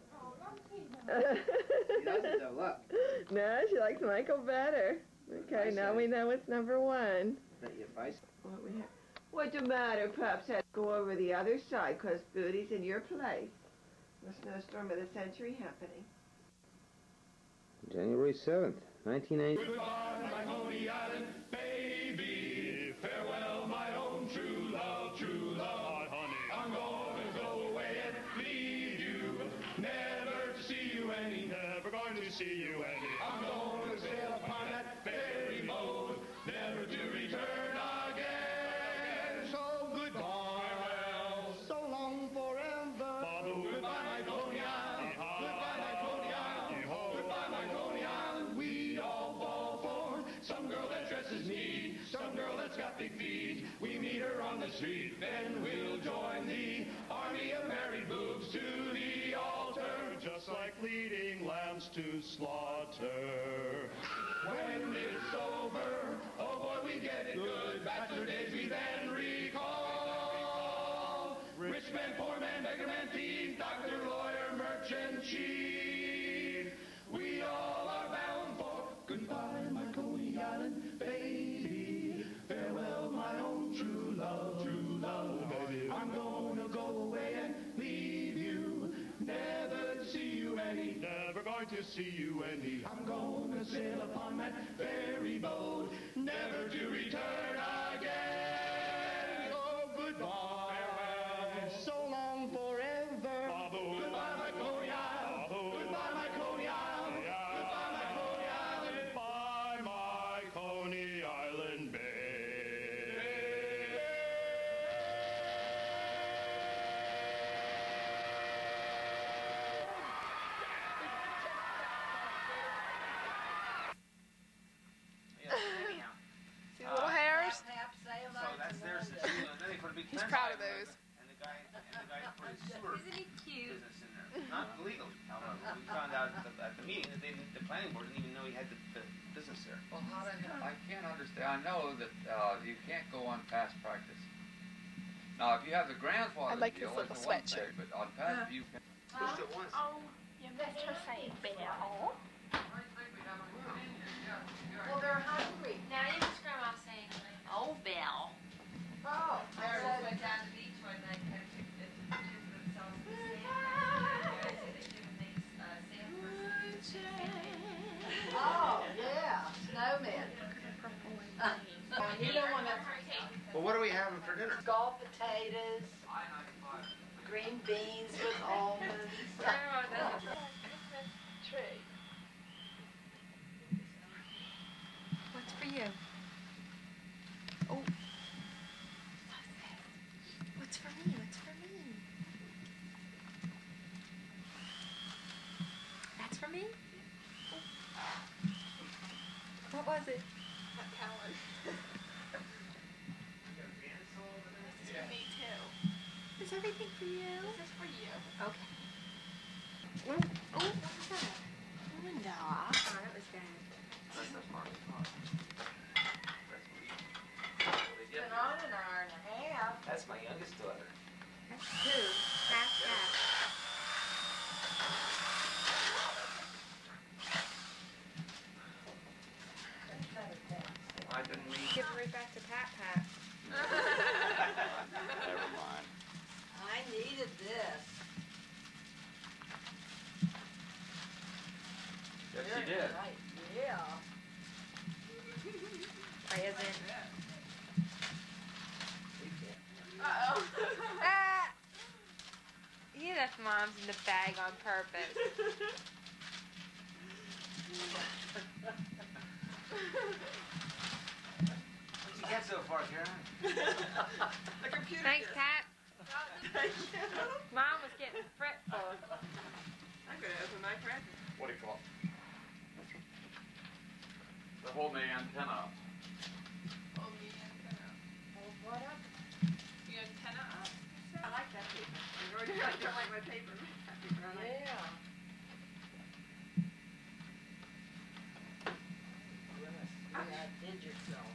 Speaker 17: She doesn't though, look.
Speaker 12: No, she likes Michael better. Okay, now we know it's number one.
Speaker 17: That your bicycle.
Speaker 12: What we have? What's the matter? Perhaps had to go over the other side because Booty's in your place. The snowstorm of the century happening.
Speaker 9: January seventh, nineteen ninety.
Speaker 20: Goodbye, my Coney Island baby. Farewell, my own true love, true love. Honey, I'm gonna go away and leave you. Never to see you any. Never going to see you any. I'm gonna sail upon that ferry boat. Never to return again. So goodbye. Farewell. So long forever. Father, goodbye, my Coney Island. Goodbye, my Coney Island. Goodbye, my Coney Island. We all fall for some girl that dresses neat, some girl that's got big feet. We meet her on the street, then we'll join the army of married boobs to the altar, just like leading lambs to slaughter. When it's over, oh boy, we get it good. Bachelor days we then recall. Rich man, poor man, beggar man, thief, doctor, lawyer, merchant, chief. We all are bound for goodbye, my Coney Island baby. Farewell, my own true love, true love, baby. I'm gonna go away and leave you. Never to see you any. Never going to see you any. I'm gonna sail upon that ferry boat, never to return again. Oh, goodbye. Farewell. So long forever. Babu. Goodbye, my Coney Island. Babu. Goodbye, my Coney Island. Yeah. Goodbye, my Coney Island. Goodbye, my Coney Island babe.
Speaker 16: See the little hairs?
Speaker 9: So that's theirs. Then they put a big
Speaker 16: He's
Speaker 9: fence
Speaker 16: proud
Speaker 9: line
Speaker 16: of those.
Speaker 9: And the guy, and the guy put his sewer
Speaker 16: Isn't he cute?
Speaker 9: business in there. Not illegal, however. We found out at the, at the meeting that they didn't, the planning board didn't even know he had the, the business there.
Speaker 21: Well, how did I can't understand. I know that uh, you can't go on past practice. Now, if you have the grandfather
Speaker 16: I like
Speaker 21: deal,
Speaker 16: his
Speaker 21: it's
Speaker 16: little
Speaker 21: one thing,
Speaker 16: sweatshirt.
Speaker 21: but on past, you can.
Speaker 9: Pushed it once.
Speaker 16: Oh, you missed her saying bell.
Speaker 12: Well, they're hungry.
Speaker 6: Now you just grandma saying, oh, Bill.
Speaker 12: Oh,
Speaker 6: I went down to the beach one night and took the pictures of themselves in the sand. I said they should make uh, sand person.
Speaker 12: Oh, yeah. Snowman. You don't want to.
Speaker 9: Well, what are we having for dinner?
Speaker 12: Scalloped potatoes, green beans with almonds.
Speaker 16: Tree.
Speaker 7: What's for you? Oh. What's for me? What's for me? That's for me? What was it?
Speaker 16: That Helen. This is for me too.
Speaker 7: Is everything for you?
Speaker 16: This is for you.
Speaker 7: Okay. Oh, what's that?
Speaker 16: Linda.
Speaker 7: Oh, that was bad.
Speaker 12: Been on an hour and a half.
Speaker 9: That's my youngest daughter.
Speaker 7: That's two. Half that.
Speaker 9: I didn't read.
Speaker 7: Give it right back to Pat Pat.
Speaker 9: Never mind.
Speaker 12: I needed this.
Speaker 9: Yes,
Speaker 12: Very
Speaker 9: she did.
Speaker 12: nice. Yeah.
Speaker 7: Present.
Speaker 16: Uh-oh.
Speaker 7: Ah! He left mom's in the bag on purpose.
Speaker 9: What'd you get so far, Karen?
Speaker 16: The computer.
Speaker 7: Thanks, Pat.
Speaker 16: Thank you.
Speaker 7: Mom was getting fretful.
Speaker 16: I'm going to open my present.
Speaker 21: what do you call it? To hold the antenna up.
Speaker 16: Hold the antenna.
Speaker 12: Hold what up?
Speaker 16: The antenna up?
Speaker 12: I like that paper. I don't like my paper. Yeah. That did yourself.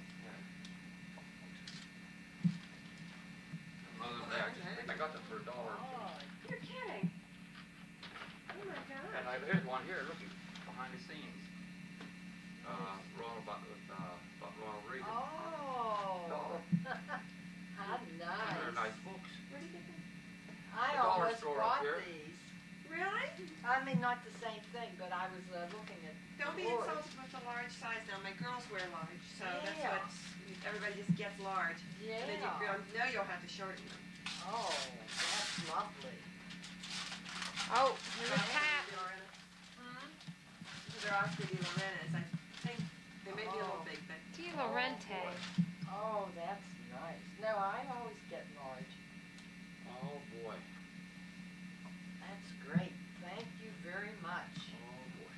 Speaker 21: Mother's Day, I just think I got that for a dollar.
Speaker 12: Oh, you're kidding. Oh my God.
Speaker 21: And I, here's one here, looking behind the scenes. Uh, Ronald about, uh, about Ronald Reagan.
Speaker 12: Oh. How nice.
Speaker 21: They're nice books.
Speaker 12: Where did you get them? I
Speaker 21: The dollar
Speaker 12: almost
Speaker 21: store
Speaker 12: bought
Speaker 21: up here.
Speaker 12: these. Really? I mean, not the same thing, but I was uh, looking at.
Speaker 2: Don't be
Speaker 12: yours.
Speaker 2: insulted with the large size now. My girls wear large, so that's
Speaker 12: Yeah.
Speaker 2: what everybody just gets large.
Speaker 12: Yeah.
Speaker 2: And then you you'll know you'll have to shorten them.
Speaker 12: Oh, that's lovely.
Speaker 2: Oh,
Speaker 12: there's a cat.
Speaker 2: Hmm? They're Oscar de la Rena's. I think they may be a little big, but.
Speaker 7: Di Laurenti.
Speaker 12: Oh, that's nice. No, I always get large.
Speaker 21: Oh boy.
Speaker 12: That's great. Thank you very much.
Speaker 21: Oh boy.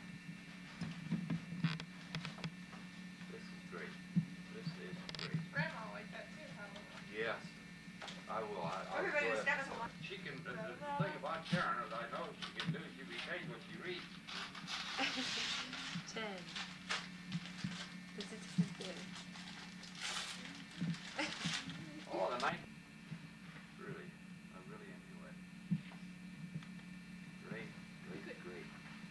Speaker 21: This is great. This is great.
Speaker 16: Grandma will like that too, probably.
Speaker 21: Yes. I will. I, I
Speaker 2: Everybody
Speaker 21: will.
Speaker 2: was that was a lot.
Speaker 21: She can, the, the thing about Karen is I know she can do, she retains what she reads.
Speaker 7: Ten. This is just good.
Speaker 21: Oh, the night. Really, I really enjoy it. Great, great, great.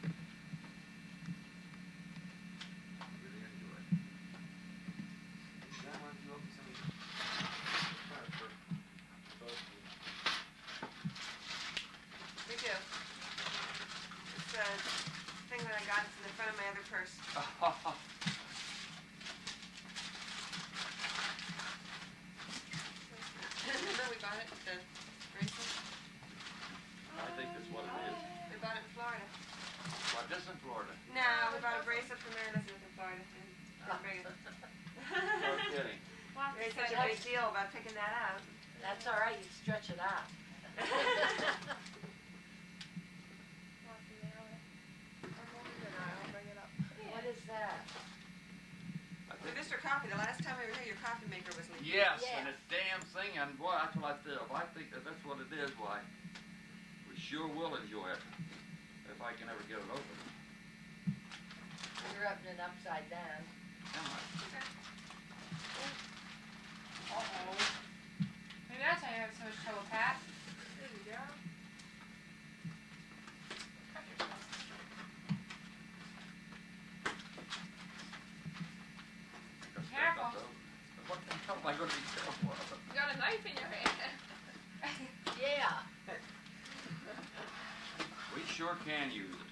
Speaker 21: I really enjoy it. Is that one you open some of these? Try it for both of you.
Speaker 2: Me too. It's the thing that I got. It's in the front of my other purse. Remember we bought it, the bracelet?
Speaker 21: I think that's what it is.
Speaker 2: We bought it in Florida.
Speaker 21: What, this in Florida?
Speaker 2: No, we bought a bracelet from Mary Elizabeth in Florida. And bring it.
Speaker 21: No kidding.
Speaker 2: Well, they made such a big deal about picking that out.
Speaker 12: That's all right. You stretch it out. What is that?
Speaker 2: The Mister Coffee, the last time we were here, your coffee maker was leaking.
Speaker 21: Yes, and it's damn thing, and boy, that's what I feel. If I think that that's what it is, why, we sure will enjoy it if I can ever get it open.
Speaker 12: You're opening it upside down.
Speaker 21: Am I?
Speaker 7: Uh-oh. Maybe that's why you have so much trouble, Pat.
Speaker 2: There you go.
Speaker 7: Careful.
Speaker 21: What the hell am I going to be careful of?
Speaker 16: You got a knife in your hand.
Speaker 12: Yeah.
Speaker 21: We sure can use it.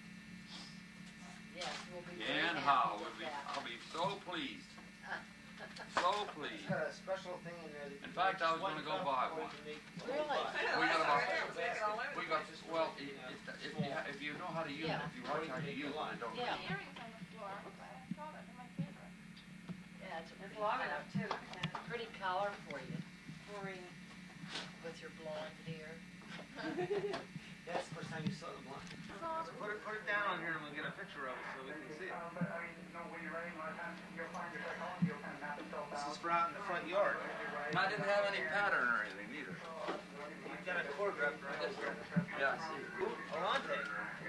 Speaker 12: Yes, we'll be very
Speaker 21: And
Speaker 12: happy
Speaker 21: how?
Speaker 12: with
Speaker 21: We'll be,
Speaker 12: that.
Speaker 21: I'll be so pleased. So pleased.
Speaker 9: It's got a special thing in there. That
Speaker 21: In
Speaker 9: you
Speaker 21: fact,
Speaker 9: make
Speaker 21: I was
Speaker 9: one
Speaker 21: going to go
Speaker 9: cup
Speaker 21: buy
Speaker 9: or
Speaker 21: one.
Speaker 9: you make
Speaker 12: Really?
Speaker 21: We got about,
Speaker 2: Right.
Speaker 21: we got, well, if, if, you, ha- if you know how to use it, if you watch how to use it, I don't
Speaker 12: Yeah.
Speaker 16: The earrings on the floor. I saw that. They're my favorite.
Speaker 12: Yeah, it's a
Speaker 2: It's
Speaker 12: pretty
Speaker 2: long
Speaker 12: color.
Speaker 2: enough too. Look at that.
Speaker 12: Pretty color for you
Speaker 2: Maureen.
Speaker 12: with your blonde hair.
Speaker 10: That's the first time you saw the blind. So put it, put it down on here and we'll get a picture of it so we can see it. This is for out in the front yard.
Speaker 21: I didn't have any pattern or anything either.
Speaker 10: You've got a cord wrapped around this.
Speaker 21: Yeah, I see.
Speaker 10: Alante.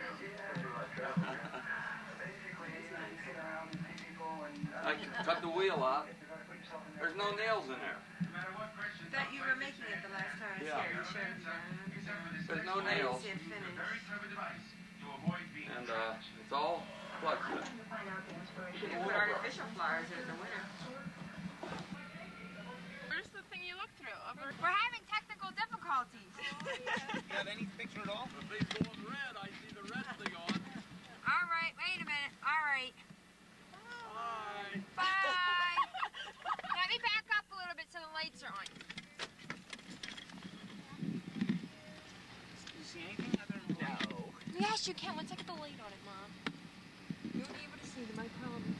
Speaker 21: I cut the wheel out. There's no nails in there.
Speaker 2: That you were making it the last time I was
Speaker 21: Yeah.
Speaker 2: here. You showed me that.
Speaker 21: There's no
Speaker 2: I didn't
Speaker 21: nails.
Speaker 2: see it finished.
Speaker 21: And uh, it's all plugged in.
Speaker 2: You can put artificial flowers in the winter.
Speaker 16: Where's the thing you look through? Over
Speaker 7: We're having technical difficulties.
Speaker 10: You have any picture at all?
Speaker 21: The thing's going red. I see the red thing on.
Speaker 7: All right, wait a minute. All right.
Speaker 21: Bye.
Speaker 7: Bye. Let me back up a little bit so the lights are on.
Speaker 10: Do you see anything other than no?
Speaker 7: Yes, you can. Once I get the light on it, Mom. You'll be able to see them, I promise.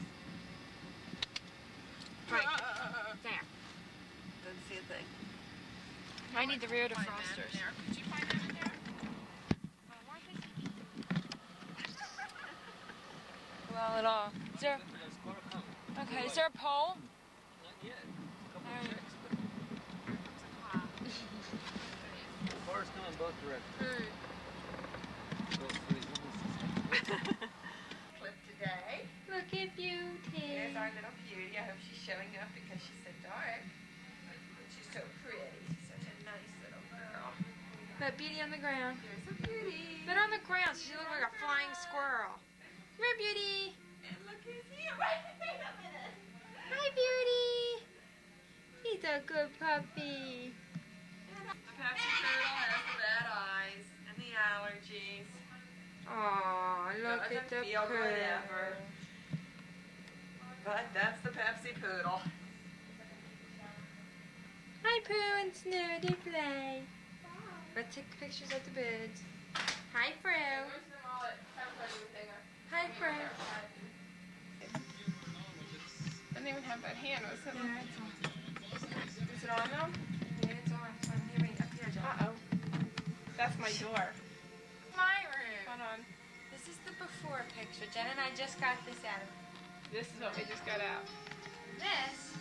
Speaker 7: Right. There.
Speaker 2: Doesn't see a thing.
Speaker 7: I need the rear defrosters.
Speaker 16: Could you find that in there?
Speaker 7: Oh, why did- Not at all. Is there? Okay. Is there a pole?
Speaker 10: Not yet. A couple
Speaker 7: All right.
Speaker 10: of checks, but the cars come in both directions.
Speaker 2: Clip today.
Speaker 7: Look at Beauty.
Speaker 2: There's our little Beauty. I hope she's showing up because she's so dark. She's so pretty. She's such a nice little girl.
Speaker 7: Put Beauty on the ground.
Speaker 2: There's a Beauty.
Speaker 7: Put her on the ground so she looks like a flying squirrel. Come here, Beauty.
Speaker 2: And look who's here. Wait a minute.
Speaker 7: Hi, Beauty. He's a good puppy.
Speaker 2: The Pepsi turtle has the bad eyes and the allergies.
Speaker 7: Aw, look
Speaker 2: Doesn't
Speaker 7: at the
Speaker 2: feel good
Speaker 7: poo.
Speaker 2: ever. But that's the Pepsi poodle.
Speaker 7: Hi, Pooh and Snoo. They play. Let's take pictures of the birds. Hi, Fro. Hi, Fro.
Speaker 16: I didn't even have that hand. I was sitting
Speaker 7: Yeah, it's on.
Speaker 16: Is it on now?
Speaker 7: Yeah, it's on. It's on. Here, wait, up here, John.
Speaker 16: Uh-oh. That's my door.
Speaker 7: My room.
Speaker 16: Hold on.
Speaker 7: This is the before picture. Jen and I just got this out.
Speaker 16: This is what we just got out.
Speaker 7: This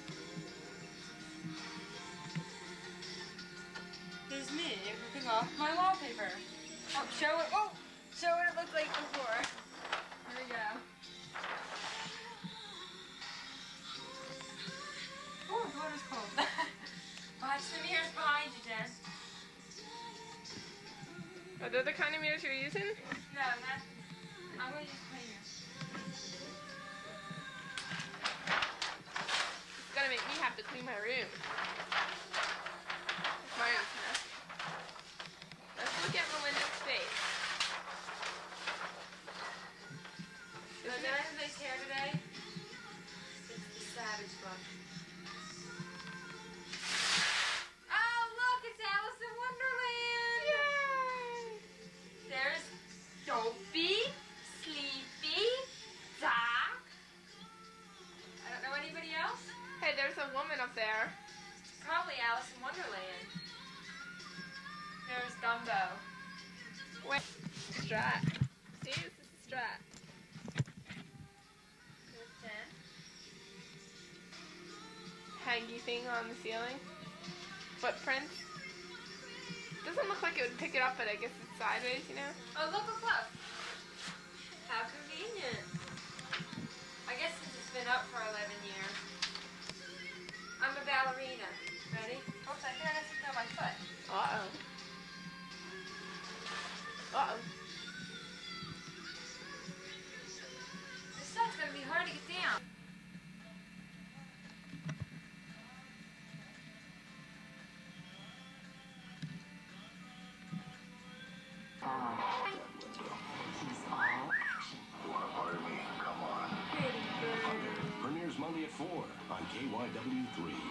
Speaker 7: is me ripping off my wallpaper. Oh, show it. Oh, show what it looked like before. Here we go. Oh, the water's cold. Watch the mirrors behind you, Jen.
Speaker 16: Are they the kind of mirrors you're using?
Speaker 7: No, not. I'm going to use cleaner.
Speaker 16: It's gonna make me have to clean my room. My room's messy. Let's look at Melinda's face.
Speaker 7: So
Speaker 16: Isn't
Speaker 7: did I
Speaker 16: it?
Speaker 7: have nice hair today? It's the savage look. Oh, look, it's Alice in Wonderland! Yay! There's Sophie, Sleepy, Doc. I don't know anybody else.
Speaker 16: Hey, there's a woman up there.
Speaker 7: Probably Alice in Wonderland. There's Dumbo.
Speaker 16: Wait. Strat. See, this is the strat.
Speaker 7: There's Jen.
Speaker 16: Hangy thing on the ceiling. Footprints. Doesn't look like it would pick it up, but I guess it's sideways, you know?
Speaker 7: Oh, look, look, look. How convenient. I guess since it's been up for eleven years. I'm a ballerina. Ready? Oops, I think I got something on my foot.
Speaker 16: Uh-oh. Uh-oh.
Speaker 7: This stuff's gonna be hard to get down.
Speaker 20: Premieres Monday at four on K Y W three.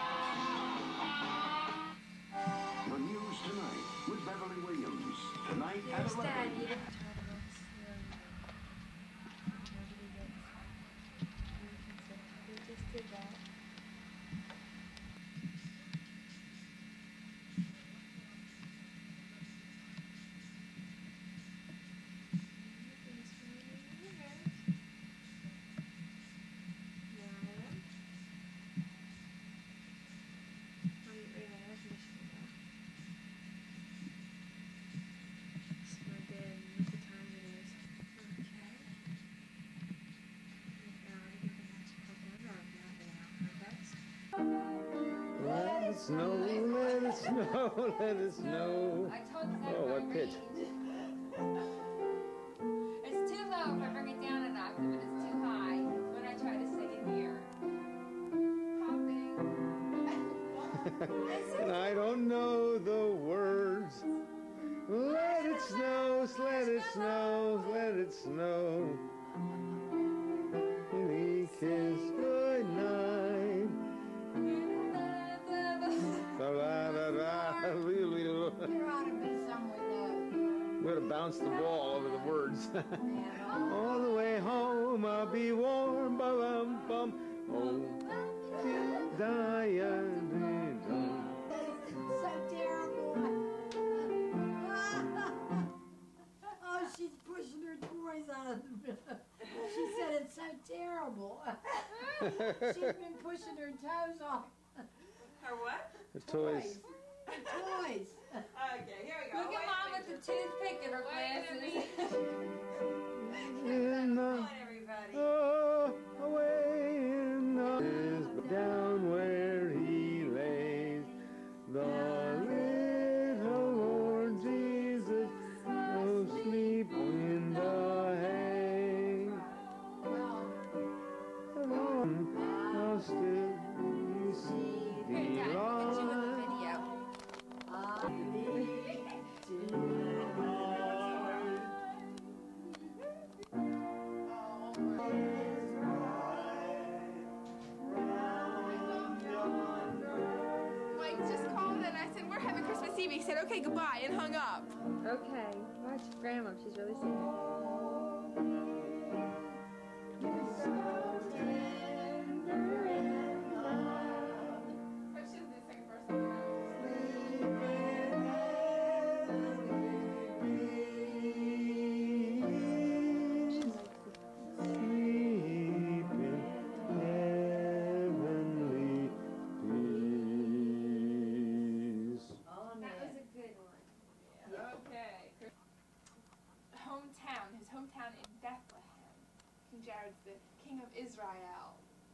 Speaker 20: The news tonight with Beverly Williams. Tonight at
Speaker 7: Here's
Speaker 20: eleven.
Speaker 7: Daddy. We just did that.
Speaker 9: Let it snow, let it snow, let it snow.
Speaker 7: I told you that
Speaker 9: Oh, what
Speaker 7: my
Speaker 9: pitch?
Speaker 7: range. It's too low if I bring it down an octave, and it's too high when I try to sing in here.
Speaker 9: And I don't know the words. Let it snow, let it snow, let it snow. We kiss goodnight.
Speaker 15: You're ought to be somewhere
Speaker 9: We're gonna bounce the ball over the words. All the way home, I'll be warm, bum bum bum. Oh, Diane.
Speaker 15: So terrible. Oh, she's pushing her toys out of the She said it's
Speaker 3: She's been pushing her toes off.
Speaker 2: Her what?
Speaker 9: The toys.
Speaker 3: Her toys.
Speaker 2: Okay, here we go.
Speaker 7: Look at Mom with the toothpick in her glasses.
Speaker 9: In the,
Speaker 2: Come on, everybody.
Speaker 9: oh, away in the down where he lays, the little Lord Jesus asleep in the hay. How still you see the light.
Speaker 16: Mike just called and I said, we're having Christmas Eve. He said, okay, goodbye, and hung up.
Speaker 11: Okay. Watch Grandma. She's really sick.
Speaker 16: Hometown, his hometown in Bethlehem. King Jared's the king of Israel.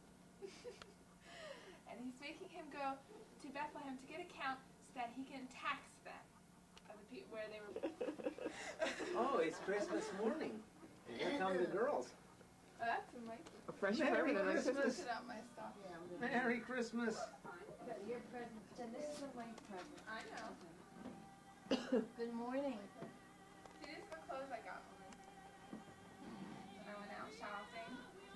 Speaker 16: And he's making him go to Bethlehem to get a count so that he can tax them of the people where they were.
Speaker 10: Oh, it's Christmas morning. And here come the girls.
Speaker 16: Oh, that's a Mike.
Speaker 12: A fresh
Speaker 10: Merry
Speaker 12: permanent
Speaker 10: Christmas.
Speaker 16: Put out my stuff.
Speaker 10: Merry Christmas.
Speaker 6: Your present. Jen, this is a white present.
Speaker 16: I know.
Speaker 6: Good morning.
Speaker 16: See, these are the clothes I got for me when I went out shopping.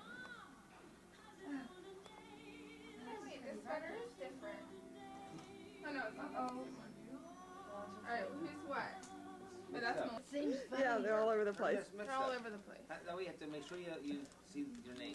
Speaker 16: Oh, wait, this sweater is different. Oh, no, it's not the same one. Alright, who's what? But that's not.
Speaker 12: Seems funny. Yeah, they're all over the place.
Speaker 16: They're all over the place.
Speaker 10: That, that way you have to make sure you, you see your name.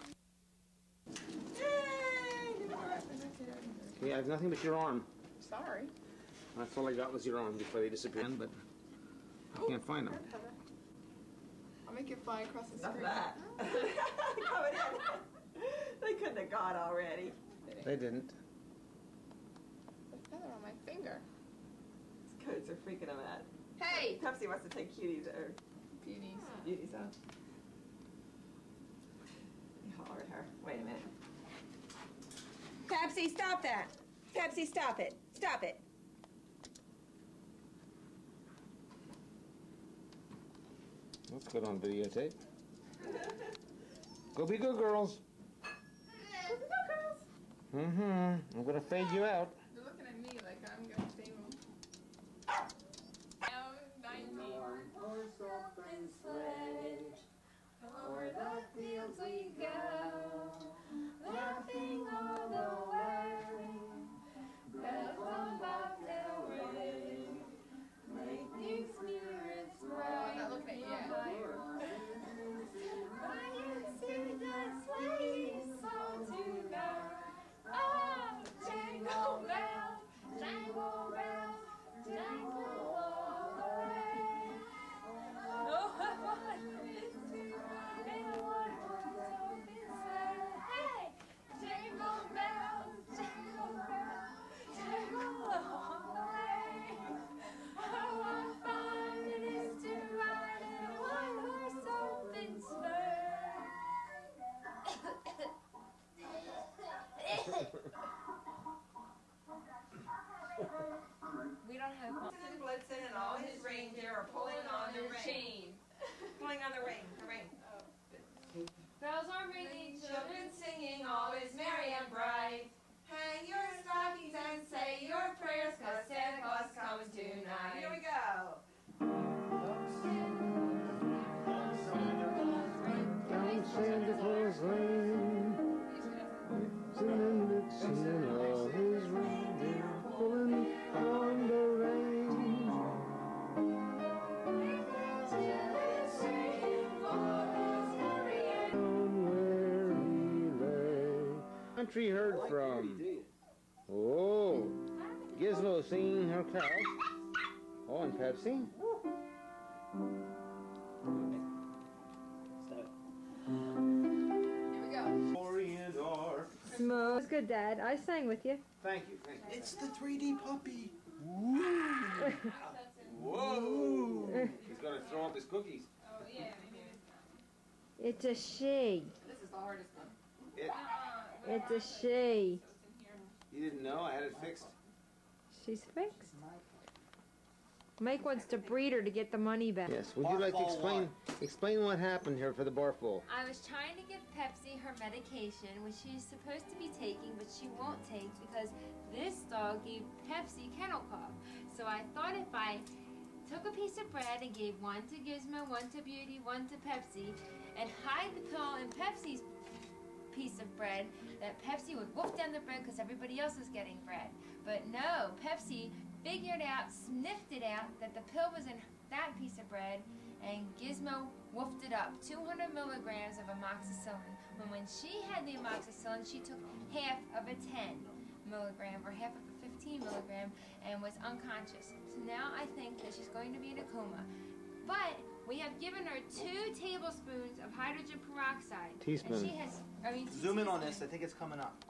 Speaker 9: Okay, I have nothing but your arm.
Speaker 16: Sorry.
Speaker 9: That's all I got was your arm before they disappeared, but I can't find them.
Speaker 16: I'll make it fly across the
Speaker 12: Not
Speaker 16: screen.
Speaker 12: that. Coming in. They couldn't have got already.
Speaker 9: They didn't.
Speaker 16: There's a feather on my finger.
Speaker 12: These coats are freaking them out.
Speaker 16: Hey!
Speaker 12: Pepsi wants to take cuties or
Speaker 16: Beauties.
Speaker 12: beauties out. You holler at her. Wait a minute.
Speaker 3: Pepsi, stop that. Pepsi, stop it. Stop it.
Speaker 9: Let's get on videotape. Go be good girls.
Speaker 16: Go go girls!
Speaker 9: Mm-hmm. I'm gonna fade you out.
Speaker 16: They're looking at me like I'm gonna save them. Now, nineteen.
Speaker 15: Horse open sledge, o'er the fields we go, laughing all the way. Bells on bobtail ring, make these spirits bright.
Speaker 16: I'm not looking at you yet.
Speaker 15: I can see the sleigh song tonight. Oh, jingle bells, jingle bells, jingle all the way. Oh, what is to ride in a one-horse open sleigh? Hey, jingle bells, jingle bells, jingle all the way. Oh, what fun it is to ride in a one-horse open sleigh.
Speaker 7: We don't have one.
Speaker 12: Blitzen and all his reindeer are pulling on the chain. Pulling on the ring. The ring.
Speaker 7: Bells are ringing,
Speaker 12: Children singing, all is merry and bright. Hang your stockings and say your prayers, 'cause Santa Claus comes tonight. Here we go.
Speaker 9: Down Santa Claus Lane, singing Dixie and all his reindeer pulling on the rein. From where he lay. Country heard from. Oh, Gizmo singing her carols. Oh, and Pepsi.
Speaker 16: Here we go.
Speaker 20: Glory in our
Speaker 11: Gizmo. It was good, Dad. I sang with you.
Speaker 9: Thank you, thank you.
Speaker 14: It's the three D puppy.
Speaker 9: Whoa! He's gonna throw up his cookies.
Speaker 2: Oh, yeah, maybe
Speaker 11: It's a she.
Speaker 2: this is the hardest one.
Speaker 9: It,
Speaker 11: It's a she.
Speaker 9: you didn't know? I had it fixed.
Speaker 11: She's fixed. Mike wants to breed her to get the money back.
Speaker 9: Yes. Would you like to explain explain what happened here for the barf bowl?
Speaker 7: I was trying to give Pepsi her medication, which she's supposed to be taking, but she won't take because this dog gave Pepsi kennel cough. So I thought if I took a piece of bread and gave one to Gizmo, one to Beauty, one to Pepsi, and hide the pill in Pepsi's piece of bread, that Pepsi would wolf down the bread because everybody else was getting bread. But no, Pepsi figured out, sniffed it out, that the pill was in that piece of bread, and Gizmo woofed it up. two hundred milligrams of amoxicillin. When when she had the amoxicillin, she took half of a ten milligram or half of a fifteen milligram and was unconscious. So now I think that she's going to be in a coma. But we have given her two tablespoons of hydrogen peroxide.
Speaker 9: Teaspoon.
Speaker 7: And she has, I mean,
Speaker 14: Zoom in on this. I think it's coming up.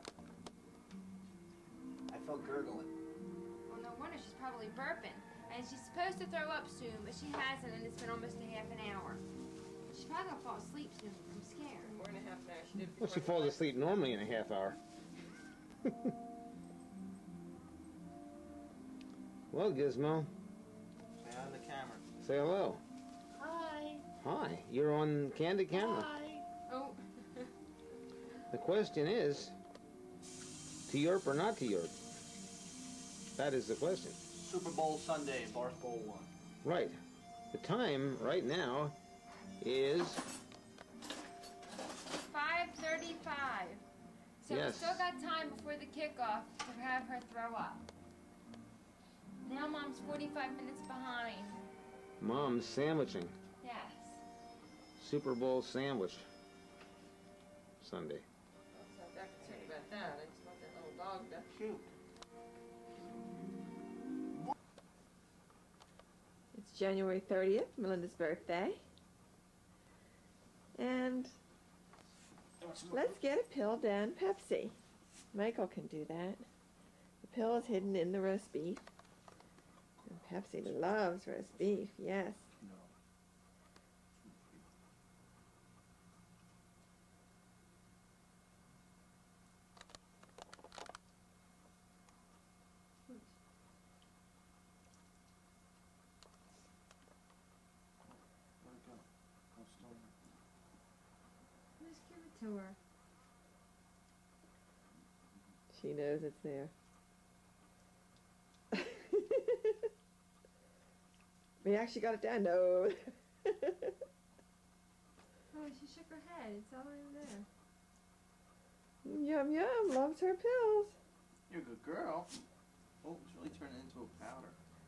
Speaker 14: I felt gurgling.
Speaker 7: Well, no wonder she's probably burping. And she's supposed to throw up soon, but she hasn't, and it's been almost a half an hour. She's probably gonna fall asleep soon. I'm scared.
Speaker 2: More than a half an hour. She did
Speaker 9: Well, she falls asleep normally in a half hour. Well, Gizmo,
Speaker 14: Say on the camera.
Speaker 9: say hello.
Speaker 7: Hi.
Speaker 9: Hi. You're on candid camera.
Speaker 7: Oh.
Speaker 9: The question is, to Europe or not to Europe? That is the question.
Speaker 14: Super Bowl Sunday, Barf Bowl one.
Speaker 9: Right. The time right now is
Speaker 7: five thirty-five. So
Speaker 9: Yes.
Speaker 7: we still got time before the kickoff to have her throw up. Now Mom's forty-five minutes behind.
Speaker 9: Mom's sandwiching.
Speaker 7: Yes.
Speaker 9: Super Bowl sandwich. Sunday.
Speaker 2: I'm not that concerned about that. I just want that little dog to
Speaker 14: Cute.
Speaker 4: It's January thirtieth, Melinda's birthday. And let's get a pill down Pepsi. Michael can do that. The pill is hidden in the roast beef. And Pepsi loves roast beef, yes.
Speaker 7: Just give it to her.
Speaker 4: She knows it's there. We actually got it down. No.
Speaker 7: Oh, she shook her head. It's all in there.
Speaker 4: Yum yum. Loves her pills.
Speaker 14: You're a good girl. Oh, it's really turning into a powder.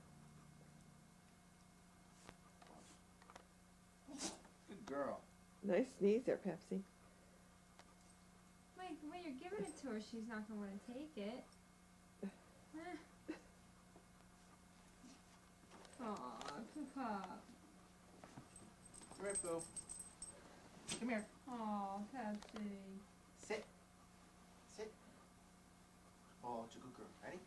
Speaker 14: Good girl.
Speaker 4: Nice sneeze there, Pepsi.
Speaker 7: Mike, the way you're giving it to her, she's not going to want to take it. Eh. Aw, good pup.
Speaker 14: Come here, Boo. Come here.
Speaker 7: Aw, Pepsi.
Speaker 14: Sit. Sit. Oh, it's a good girl. Ready?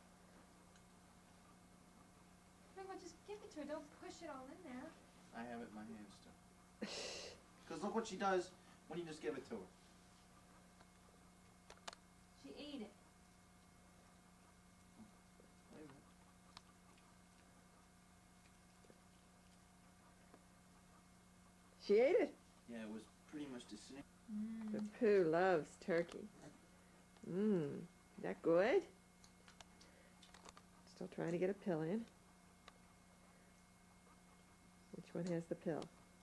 Speaker 7: Michael, just give it to her. Don't push it all in there.
Speaker 14: I have it in my hands too. Because look what she does when you just give it to her.
Speaker 7: She ate it.
Speaker 14: Wait a minute.
Speaker 4: She ate it.
Speaker 14: Yeah, it was pretty much the same.
Speaker 7: Mm.
Speaker 4: The poo loves turkey. Mmm. Is that good? Still trying to get a pill in. Which one has the pill?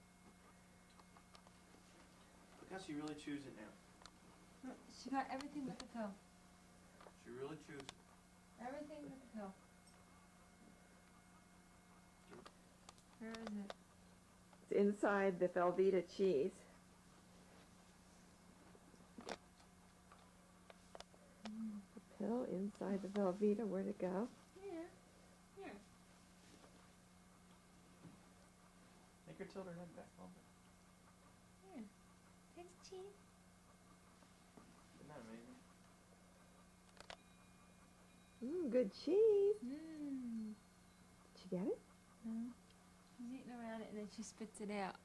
Speaker 14: Look how she really chews it now.
Speaker 7: She got everything but the pill.
Speaker 14: She really chews it.
Speaker 7: Everything but the pill. Where is it?
Speaker 4: It's inside the Velveeta cheese.
Speaker 7: Mm.
Speaker 4: The pill inside the Velveeta. Where'd it go?
Speaker 7: Here. Here.
Speaker 14: Make her tilt her head back a little bit.
Speaker 7: Here. Take the cheese.
Speaker 14: Isn't that amazing?
Speaker 4: Mmm, good cheese.
Speaker 7: Mmm.
Speaker 4: Did you get it?
Speaker 7: No. She's eating around it and then she spits it out.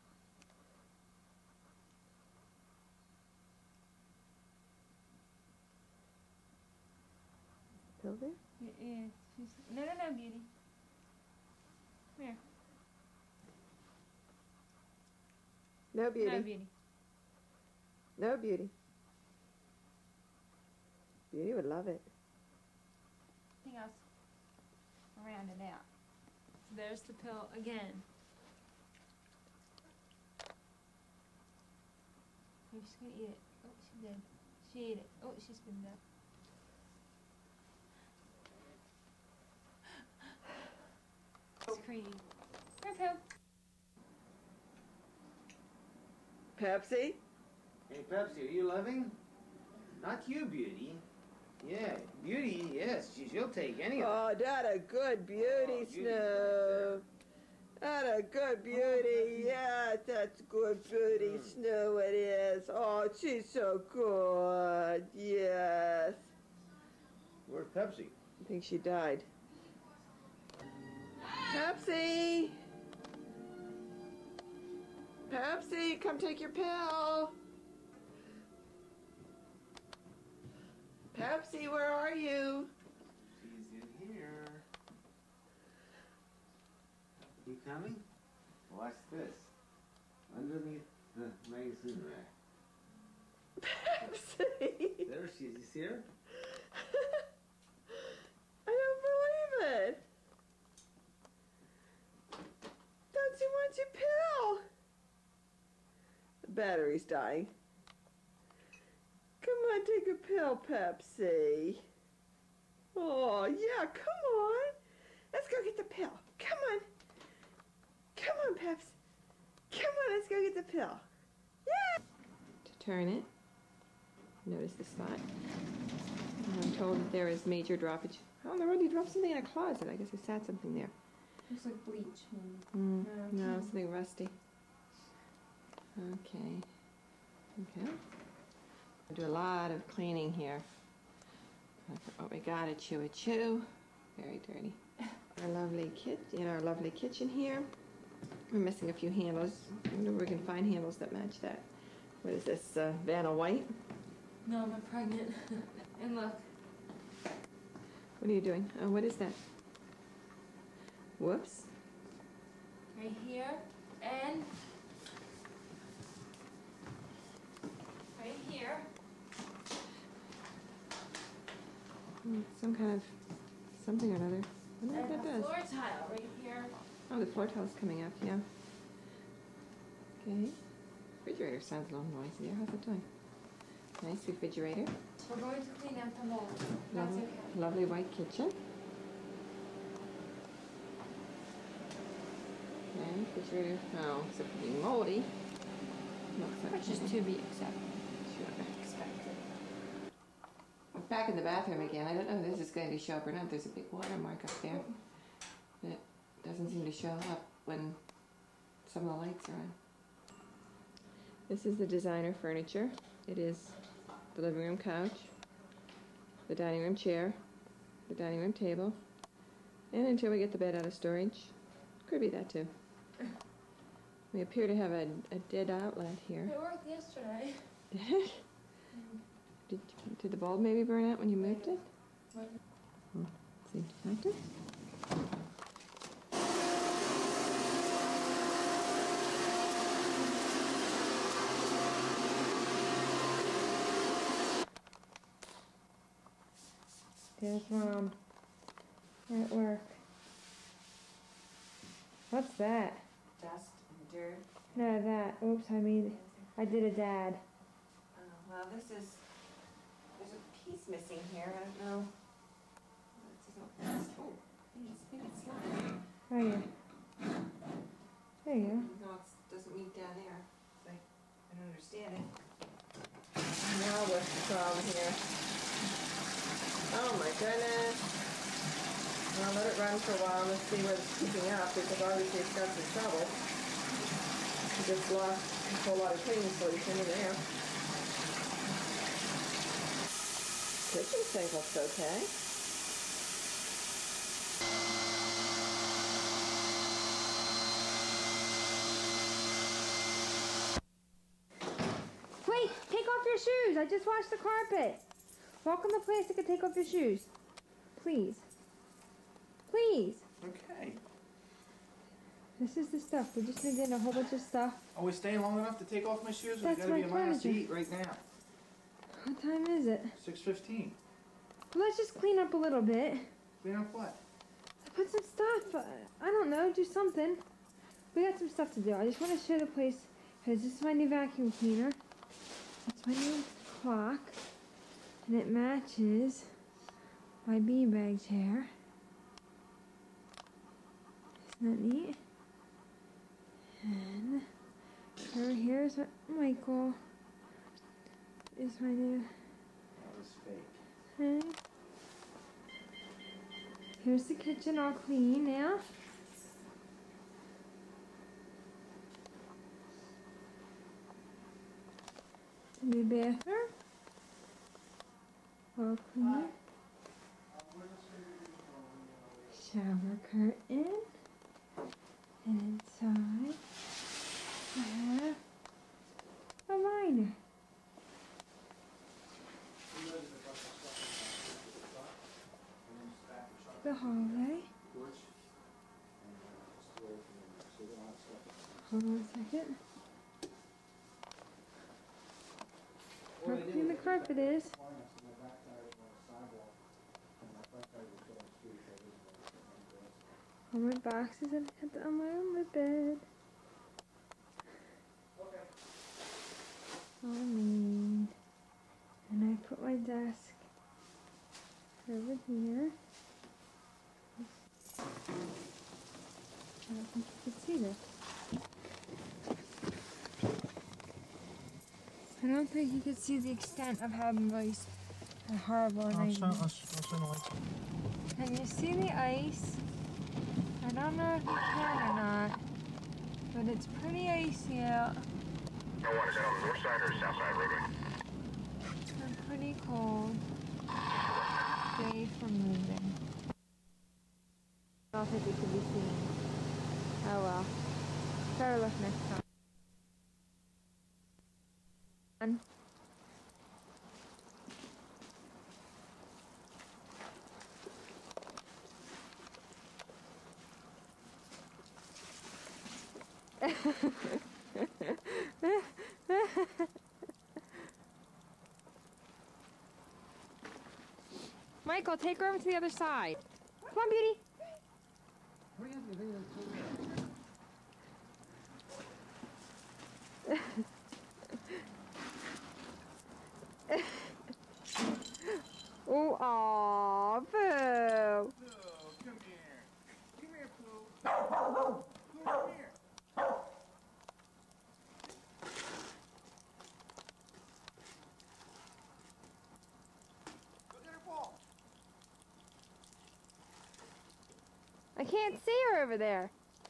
Speaker 4: Still there?
Speaker 7: It is. She's, no, no, no, Beauty. Come here.
Speaker 4: No, Beauty.
Speaker 7: No, Beauty.
Speaker 4: No, Beauty. Beauty would love it.
Speaker 7: Anything else? Round it out. So there's the pill again. Oh, she's gonna eat it. Oh, she did. She ate it. Oh, she spit it out. It's creamy. Here, Pooh.
Speaker 4: Pepsi?
Speaker 9: Hey, Pepsi, are you living? Not you, Beauty. Yeah, Beauty, yes, she, she'll take any of
Speaker 4: Oh, that a good beauty,
Speaker 9: Oh, Beauty's
Speaker 4: Snow. That a good beauty. Yeah, that's good beauty,
Speaker 9: Mm.
Speaker 4: Snow it is. Oh, she's so good. Yes.
Speaker 9: Where's Pepsi?
Speaker 4: I think she died. Pepsi! Pepsi, come take your pill. Pepsi, where are you?
Speaker 9: She's in here. You coming? Watch this. Underneath the magazine rack.
Speaker 4: Pepsi!
Speaker 9: There she is. You see her?
Speaker 4: I don't believe it. Don't you want your pill? The battery's dying. Come on, take a pill, Pepsi. Oh, yeah, come on. Let's go get the pill. Come on. Come on, Peps. Come on, let's go get the pill. Yeah! To turn it, notice the spot. And I'm told that there is major droppage. Oh, there already dropped something in a closet. I guess I sat something there.
Speaker 7: Looks like bleach, maybe.
Speaker 4: Mm,
Speaker 7: No,
Speaker 4: no,
Speaker 7: okay.
Speaker 4: something rusty. Okay. Okay. I do a lot of cleaning here. What we got at Chew a Chew. Very dirty. Our lovely kit in our lovely kitchen here. We're missing a few handles. I wonder if we can find handles that match that. What is this? Uh, Vanna White?
Speaker 7: No, I'm pregnant. And look.
Speaker 4: What are you doing? Oh, what is that? Whoops.
Speaker 7: Right here. And right here.
Speaker 4: Hmm, some kind of something or another. I wonder what
Speaker 7: And
Speaker 4: that
Speaker 7: the
Speaker 4: does.
Speaker 7: floor tile right here.
Speaker 4: Oh, the floor tile's coming up, yeah. Okay. Refrigerator sounds a little noisy there. How's it doing? Nice refrigerator.
Speaker 7: We're going to clean out the mold. That's
Speaker 4: Lovely,
Speaker 7: okay.
Speaker 4: lovely white kitchen. Okay, refrigerator. Oh, it's pretty moldy. Looks like
Speaker 7: Which is to be accepted.
Speaker 4: Sure.
Speaker 7: Expected.
Speaker 4: Back in the bathroom again. I don't know if this is going to show up or not. There's a big watermark up there. That doesn't seem to show up when some of the lights are on. This is the designer furniture. It is the living room couch, the dining room chair, the dining room table, and until we get the bed out of storage, could be that too. We appear to have a, a dead outlet here.
Speaker 7: It worked yesterday.
Speaker 4: Did it? Did, did the bulb maybe burn out when you moved it?
Speaker 7: What?
Speaker 4: Hmm. Seems defective.
Speaker 11: There's Mom at work. What's that?
Speaker 4: Dust and dirt.
Speaker 11: No, that. Oops, I mean, I did a dad.
Speaker 4: Oh, well, this is, there's a piece missing here. I don't know. Oh, I think it's sliding.
Speaker 11: Oh, yeah. There you go.
Speaker 4: No, it doesn't meet down there. It's like, I don't understand it. Now what's the problem here? Oh my goodness. Well, let it run for a while. Let's see what it's keeping up, because obviously it's got some trouble. We just lost a whole lot of cleaning solution in there. Kitchen sink looks okay.
Speaker 11: I just washed the carpet. Walk on the plastic and take off your shoes. Please. Please.
Speaker 14: Okay.
Speaker 11: This is the stuff. We just moved in a whole bunch of stuff.
Speaker 14: Are we staying long enough to take off my shoes? I
Speaker 11: That's
Speaker 14: gotta
Speaker 11: my
Speaker 14: be in my house to
Speaker 11: furniture.
Speaker 14: eat right now.
Speaker 11: What time is it?
Speaker 14: six fifteen.
Speaker 11: Well, let's just clean up a little bit.
Speaker 14: Clean up what?
Speaker 11: Put some stuff. uh, I don't know. Do something. We got some stuff to do. I just want to show the place because this is my new vacuum cleaner. It's my new clock. And it matches my beanbag chair. Isn't that neat? And over here is what Michael is my new
Speaker 14: That was fake.
Speaker 11: thing. Here's the kitchen all clean now. The new bathroom. All clean. Shower curtain. And inside I have a liner. The hallway. Hold on a second. How clean the carpet is. All my boxes that I had to unload on my bed. All mean. And I put my desk over here. I don't think you can see this. I don't think you can see the extent of how moist and horrible and
Speaker 14: I'll
Speaker 11: I
Speaker 14: show, I'll, sh- I'll show the lights.
Speaker 11: Can you see the ice? I don't know if you can or not, but it's pretty icy out.
Speaker 20: No one is on the north side or south side roadway?
Speaker 11: And pretty cold. Day for moving. I don't think it can be seen. Oh well. Better look next time. Michael, take her over to the other side. Come on, Beauty. Oh, aw, boo.
Speaker 14: Pooh, come here. Come here, Pooh. Pooh, come here. Look at her ball.
Speaker 11: I can't see her over there.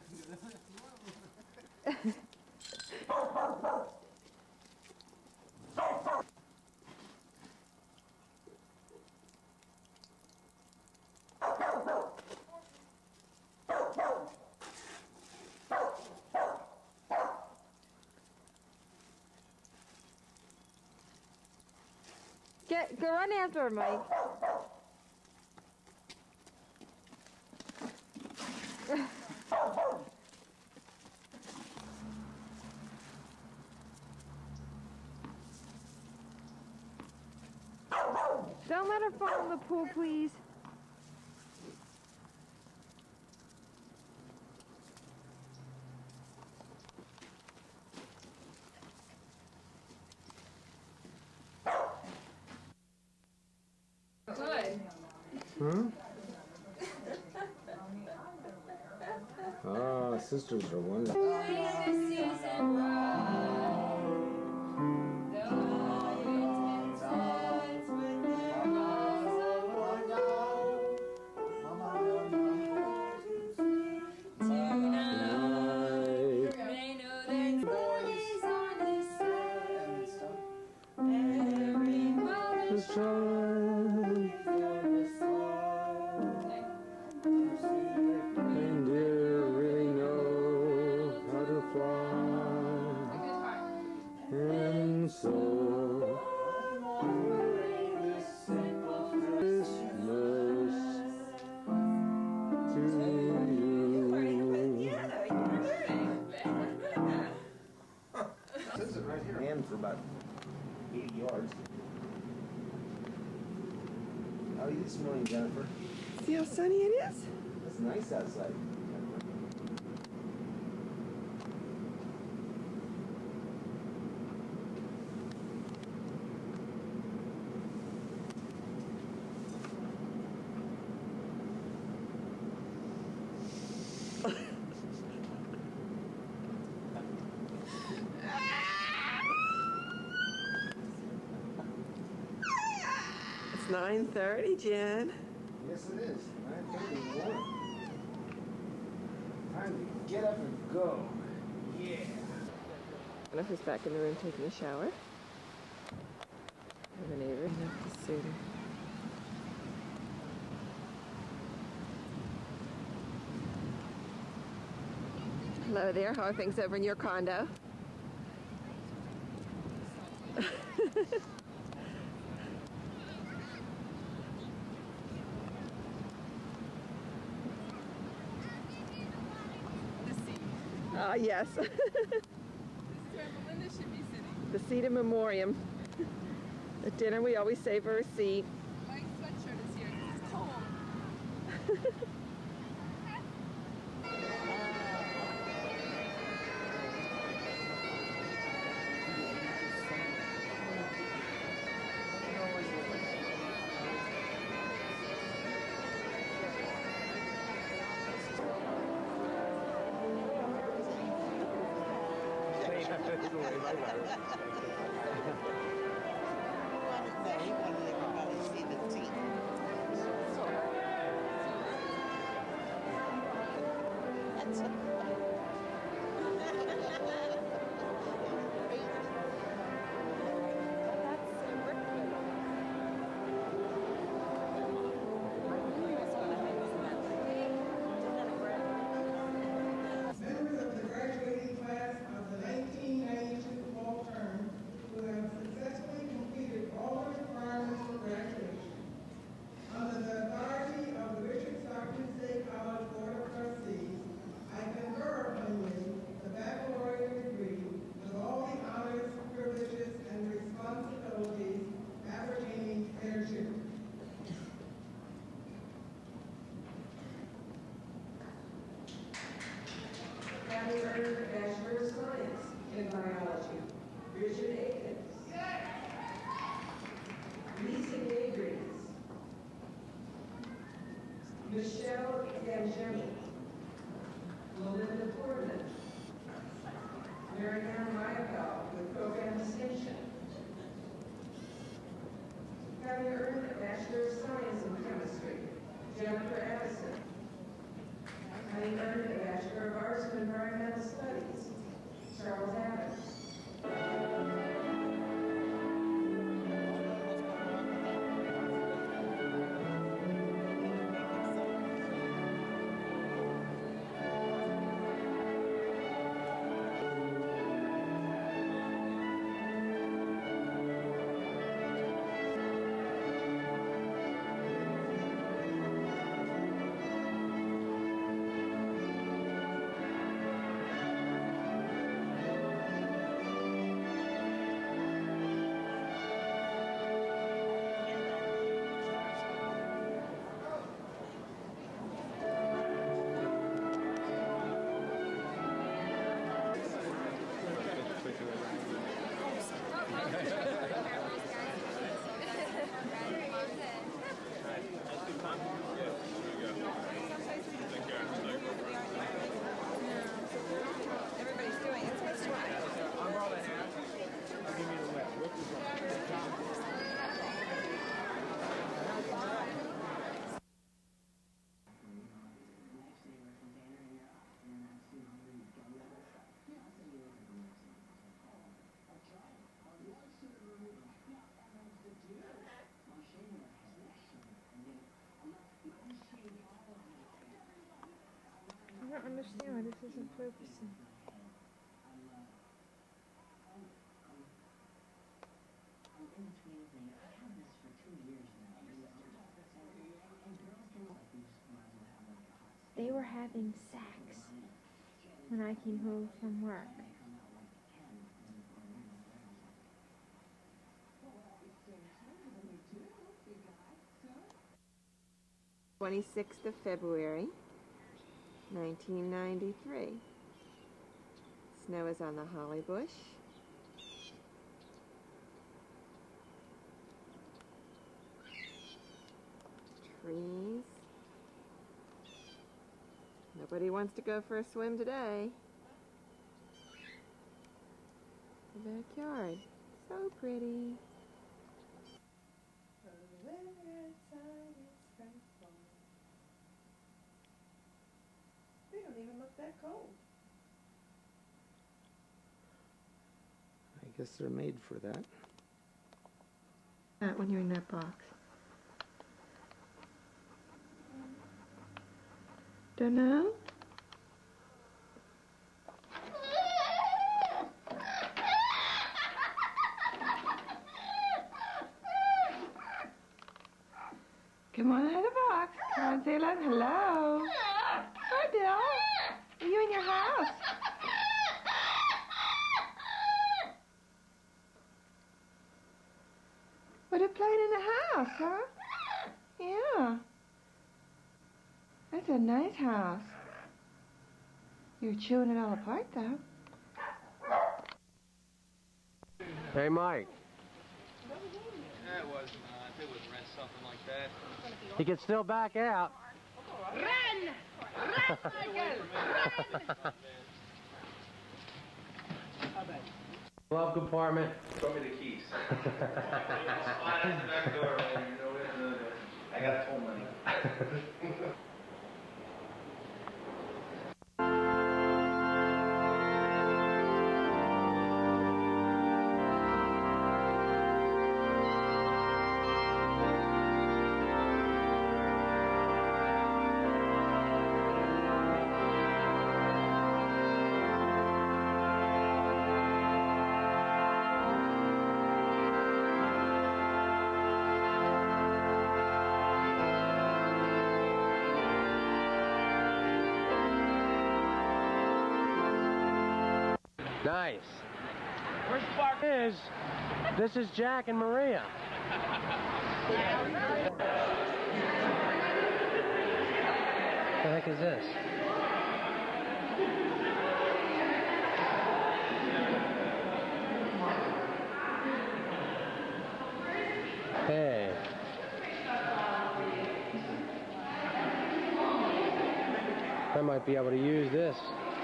Speaker 11: Get, go run after her, Mike. Don't let her fall in the pool, please.
Speaker 2: Good.
Speaker 9: Huh? Oh, sisters are wonderful. How are you this morning, Jennifer?
Speaker 4: See how sunny it is?
Speaker 9: It's nice outside.
Speaker 4: It's nine thirty, Jen.
Speaker 9: Yes, it is. nine thirty in the morning. Time to get up and go. Yeah.
Speaker 4: Jennifer's back in the room taking a shower. And the neighbor enough to suit her. Hello there. How are things over in your condo? Ah, yes.
Speaker 2: This is where Melinda should be sitting.
Speaker 4: The seat in memoriam. At dinner, we always save her a seat.
Speaker 2: My sweatshirt is here because it's cold.
Speaker 1: Members of the graduating class of the nineteen ninety-two fall term who have successfully completed all the requirements for graduation. Under the authority of the Richard Stockton State College Board of Trustees, I confer upon you the baccalaureate degree with all the honors, privileges, and responsibilities appertaining thereto. Having earned a Bachelor of Science in Biology, Richard Akins. Lisa Gagries. Michelle Gangemi. Melinda Portman. Marianne Ryapel with program distinction. Having earned a Bachelor of Science in Chemistry, Jennifer Addison. Having earned a Bachelor of Arts in Environmental Studies, Charles Adams.
Speaker 2: Everybody's doing it. Let's try.
Speaker 10: I'll give you the left. Whip is
Speaker 11: I don't understand why this isn't focusing. They were having sex when I came home from work.
Speaker 4: twenty-sixth of February, nineteen ninety-three. Snow is on the holly bush. Trees. Nobody wants to go for a swim today. The backyard. So pretty.
Speaker 1: They don't even look that cold.
Speaker 9: I guess they're made for that.
Speaker 4: That when you're in that box. Don't know? Come on out of the box. Come on, say hello. Hello. Hi, Bill. Are you in your house? What a playing in the house, huh? Yeah. That's a nice house. You're chewing it all apart, though.
Speaker 10: Hey, Mike.
Speaker 14: That was not. It was rent something like that.
Speaker 10: He can still back out.
Speaker 2: Run! Run, Michael! Run!
Speaker 10: Glove compartment.
Speaker 21: Show me the keys. Slide in the back door, man. You know it. I got full money.
Speaker 10: Nice.
Speaker 14: Where's the bar?
Speaker 10: Is this is Jack and Maria. What the heck is this? Hey. I might be able to use this.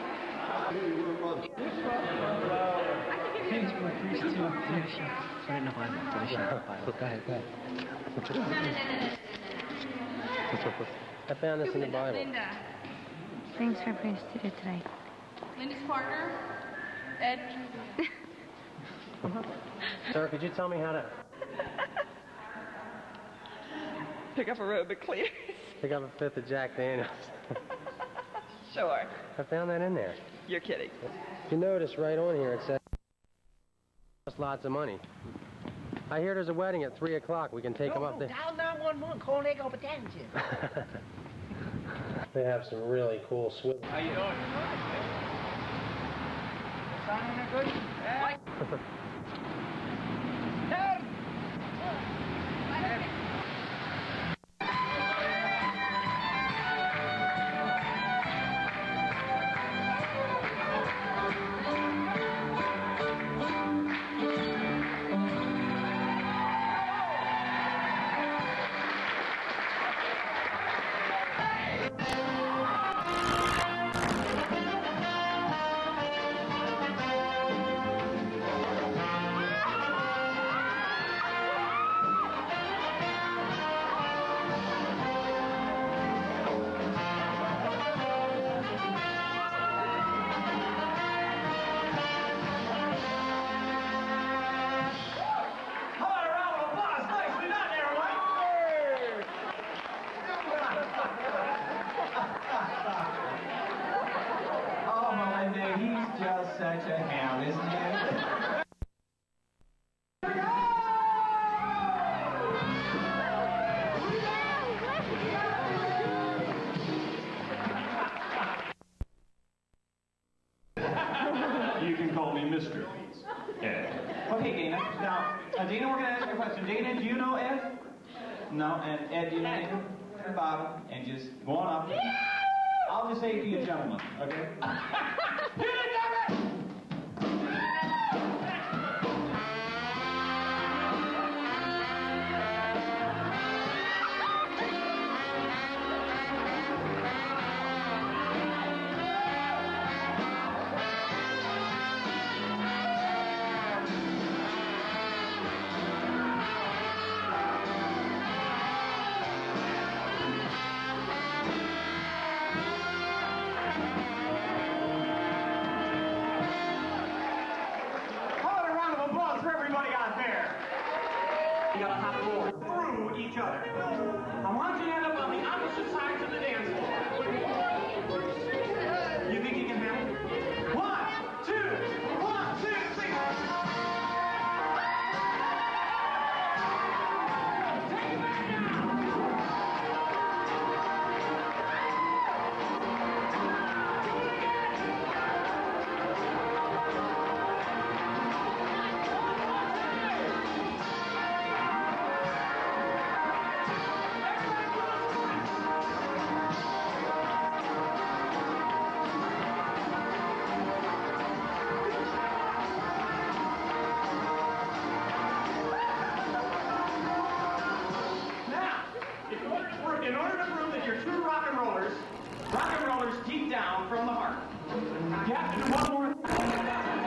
Speaker 18: Thanks for the first two. Sorry, no, fine. Go ahead, go ahead.
Speaker 10: I found this in the Bible.
Speaker 16: Linda.
Speaker 11: Thanks for bringing us to do today.
Speaker 16: Linda's partner, Ed.
Speaker 10: Sir, could you tell me how to
Speaker 12: Pick up a Rubik, please.
Speaker 10: pick up a fifth of Jack Daniels?
Speaker 12: Sure.
Speaker 10: I found that in there.
Speaker 12: You're kidding.
Speaker 10: If you notice right on here, it says costs lots of money. I hear there's a wedding at three o'clock. We can take them
Speaker 18: no,
Speaker 10: up
Speaker 18: no,
Speaker 10: there.
Speaker 18: dial nine one one, call Ego Batanzia.
Speaker 10: They have some really cool swivels.
Speaker 14: How you doing?
Speaker 18: Sounding good? Yeah.
Speaker 13: Oh, Melinda, he's just such a hound, isn't he?
Speaker 14: You can call me Mister Ed.
Speaker 13: Okay, Dana. Now, uh, Dana, we're going to ask you a question. Dana, do you know Ed? No, and Ed, do you know Dana? the bottom and just go on up. I'll just say it to you gentlemen, okay? Get it, damn it!
Speaker 14: You gotta hop forward through each other. I want you to end up on the opposite sides of the dance floor. You think you can handle it? One, two, one, two, three. Take it back now. In order to prove that you're true rock and rollers, rock and rollers deep down from the heart. You have to do one more thing.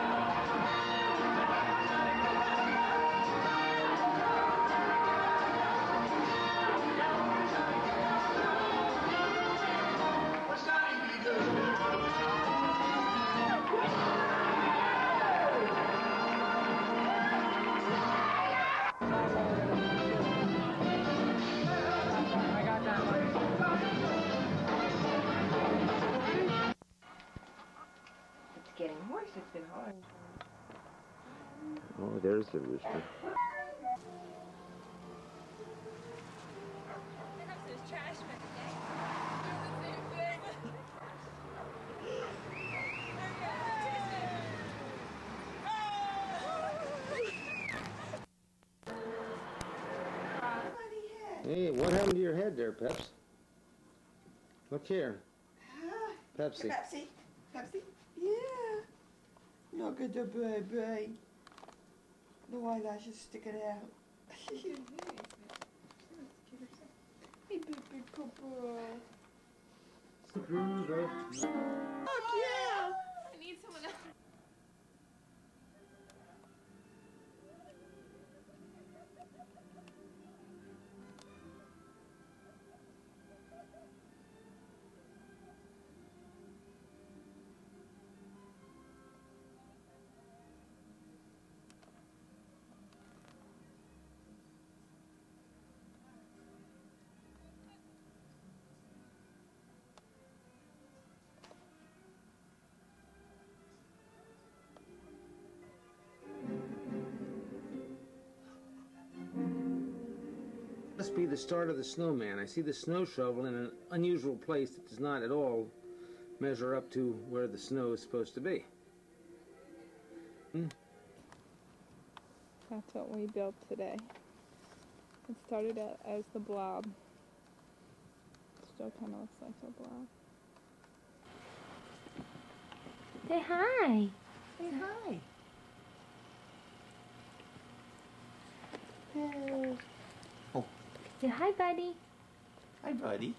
Speaker 14: What's
Speaker 4: It's getting hoarse. It's been hard.
Speaker 9: Oh, there's the rooster. Hey, what happened to your head there, Peps? Look here. Pepsi.
Speaker 4: Pepsi. Pepsi. Yeah. Look at the baby. The eyelashes sticking out. Hey, baby papa.
Speaker 16: Fuck yeah! I need someone else.
Speaker 9: Must be the start of the snowman. I see the snow shovel in an unusual place that does not at all measure up to where the snow is supposed to be. Hmm.
Speaker 8: That's what we built today. It started out as the blob. Still kind of looks like a blob.
Speaker 7: Say hi.
Speaker 4: Say hi.
Speaker 7: Hey. Oh. Say hi, buddy.
Speaker 4: Hi, buddy.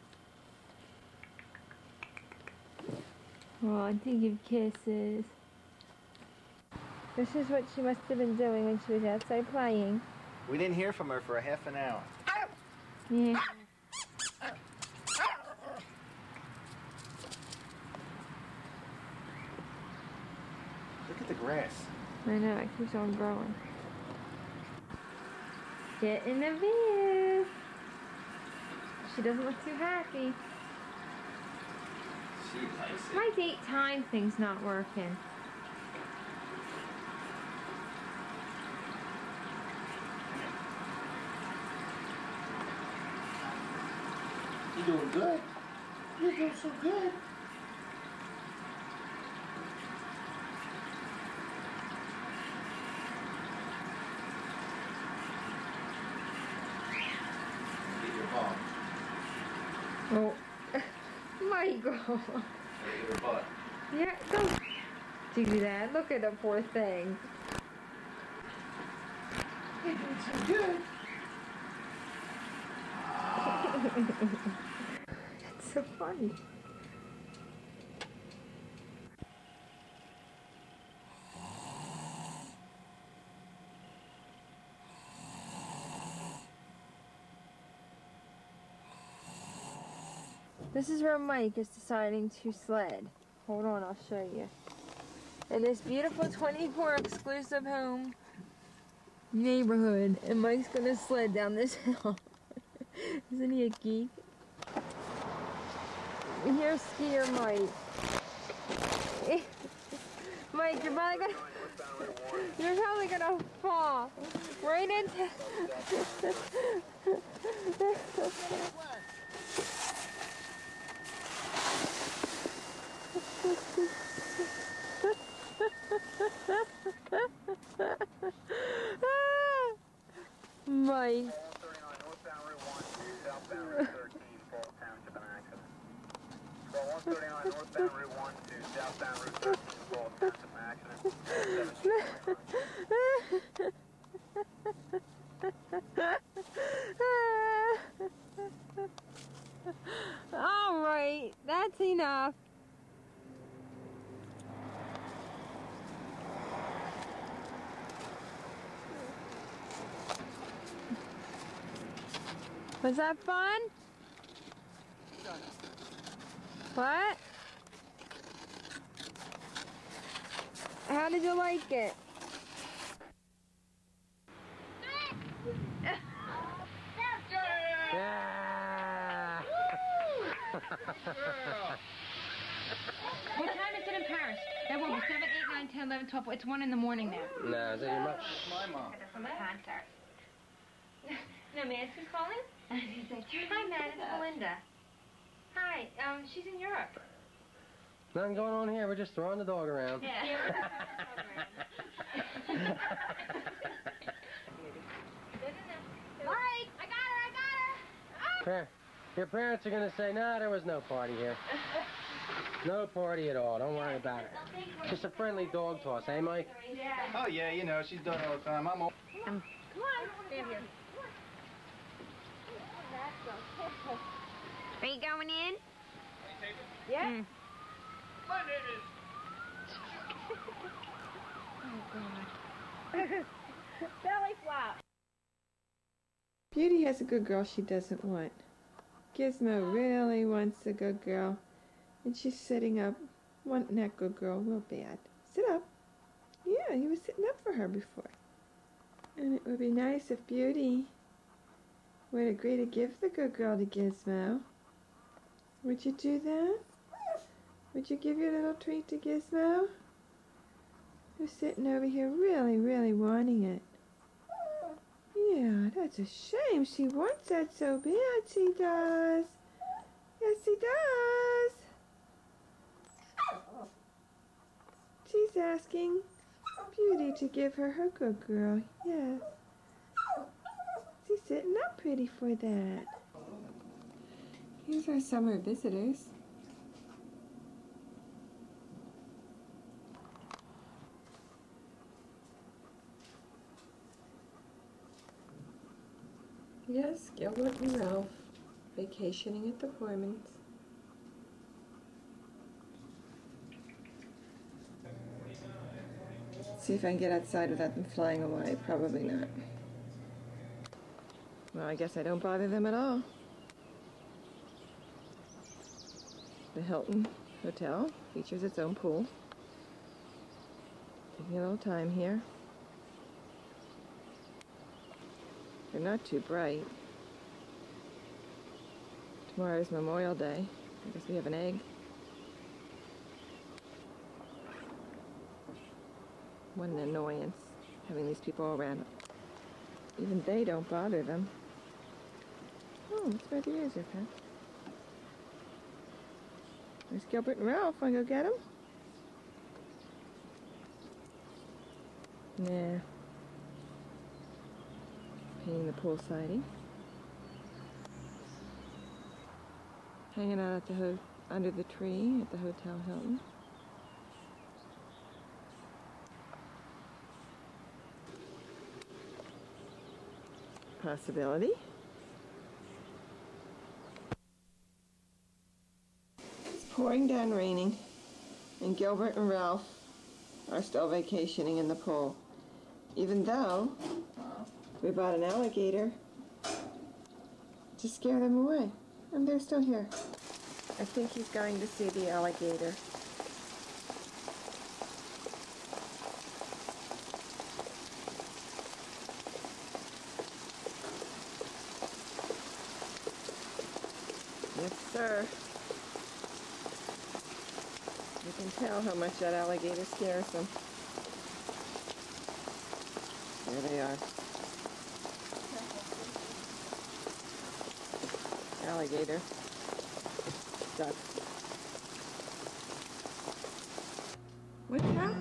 Speaker 11: Oh, do give kisses. This is what she must have been doing when she was outside playing.
Speaker 22: We didn't hear from her for a half an hour.
Speaker 11: Yeah.
Speaker 22: Look at the grass.
Speaker 11: I know, it keeps on growing. Get in the view. She doesn't look too happy.
Speaker 22: She likes it.
Speaker 11: My date time thing's not working.
Speaker 22: You're doing good. You're doing so good. Get your ball.
Speaker 11: Oh, Michael.
Speaker 21: Look at her butt.
Speaker 11: Yeah, don't do that. Look at the poor thing.
Speaker 22: It's good.
Speaker 11: That's so funny. This is where Mike is deciding to sled. Hold on, I'll show you. In this beautiful twenty-four exclusive home neighborhood, and Mike's gonna sled down this hill. Isn't he a geek? Here's skier Mike. Mike, you're probably gonna you're probably gonna fall right into Mike. All right, that's enough. Was that fun? What? How did you like it?
Speaker 6: Yeah! What time is it in Paris? That will be seven, eight, nine, ten, eleven, twelve. It's one in the morning now.
Speaker 10: No, is that your mom?
Speaker 6: That's my mom. From the concert. No, Madison's calling? Hi, Madison. It's Belinda. Hi. Um, she's in Europe.
Speaker 10: Nothing going on here. We're just throwing the dog around.
Speaker 6: Yeah. Mike, I got her. I got her.
Speaker 10: Par- Your parents are going to say, nah, there was no party here. No party at all. Don't worry about it. Just a friendly dog toss, eh, Mike?
Speaker 6: Yeah.
Speaker 14: Oh, yeah, you know, she's done it all the time. I'm old.
Speaker 6: Come on. Stand here. Are you going in?
Speaker 11: Yeah.
Speaker 6: Mm.
Speaker 11: Oh, God. Belly flop. Beauty has a good girl she doesn't want. Gizmo really wants a good girl, and she's sitting up, wanting that good girl real bad. Sit up. Yeah, he was sitting up for her before. And it would be nice if Beauty would agree to give the good girl to Gizmo. Would you do that? Would you give your little treat to Gizmo? Who's sitting over here really, really wanting it? Yeah, that's a shame. She wants that so bad. She does. Yes, she does. She's asking Beauty to give her her good girl. Yes. She's sitting up pretty for that. Here's our summer visitors. Yes, Gilbert and Ralph, vacationing at the Foreman's. See if I can get outside without them flying away. Probably not. Well, I guess I don't bother them at all. The Hilton Hotel features its own pool. Taking a little time here. They're not too bright. Tomorrow's Memorial Day. I guess we have an egg. What an annoyance, having these people around. Even they don't bother them. Oh, it's where the ears are, Pat. There's Gilbert and Ralph. Wanna go get them? Nah. Painting the pool siding.
Speaker 4: hanging out at the ho under the tree at the Hotel Hilton. Possibility. It's pouring down raining, and Gilbert and Ralph are still vacationing in the pool, even though we bought an alligator to scare them away, and they're still here. I think he's going to see the alligator. Yes, sir. You can tell how much that alligator scares them. There they are. Alligator. Duck. What's that?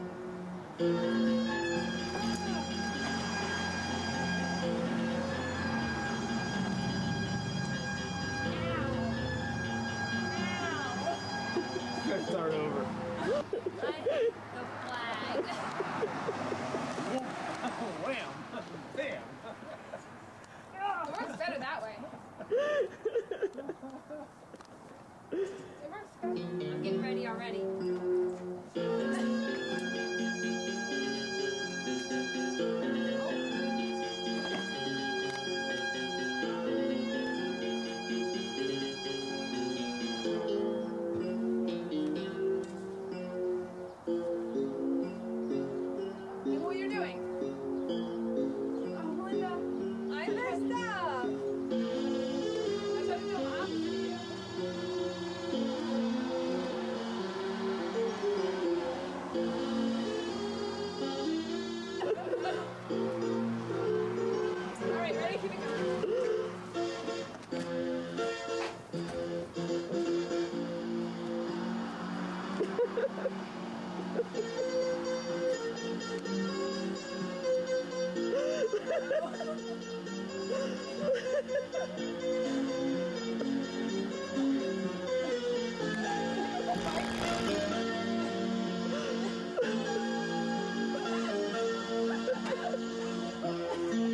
Speaker 10: Let's start over.
Speaker 7: The flag.
Speaker 10: Wham! Bam!
Speaker 16: It works better that way. It works better.
Speaker 7: I'm getting ready already.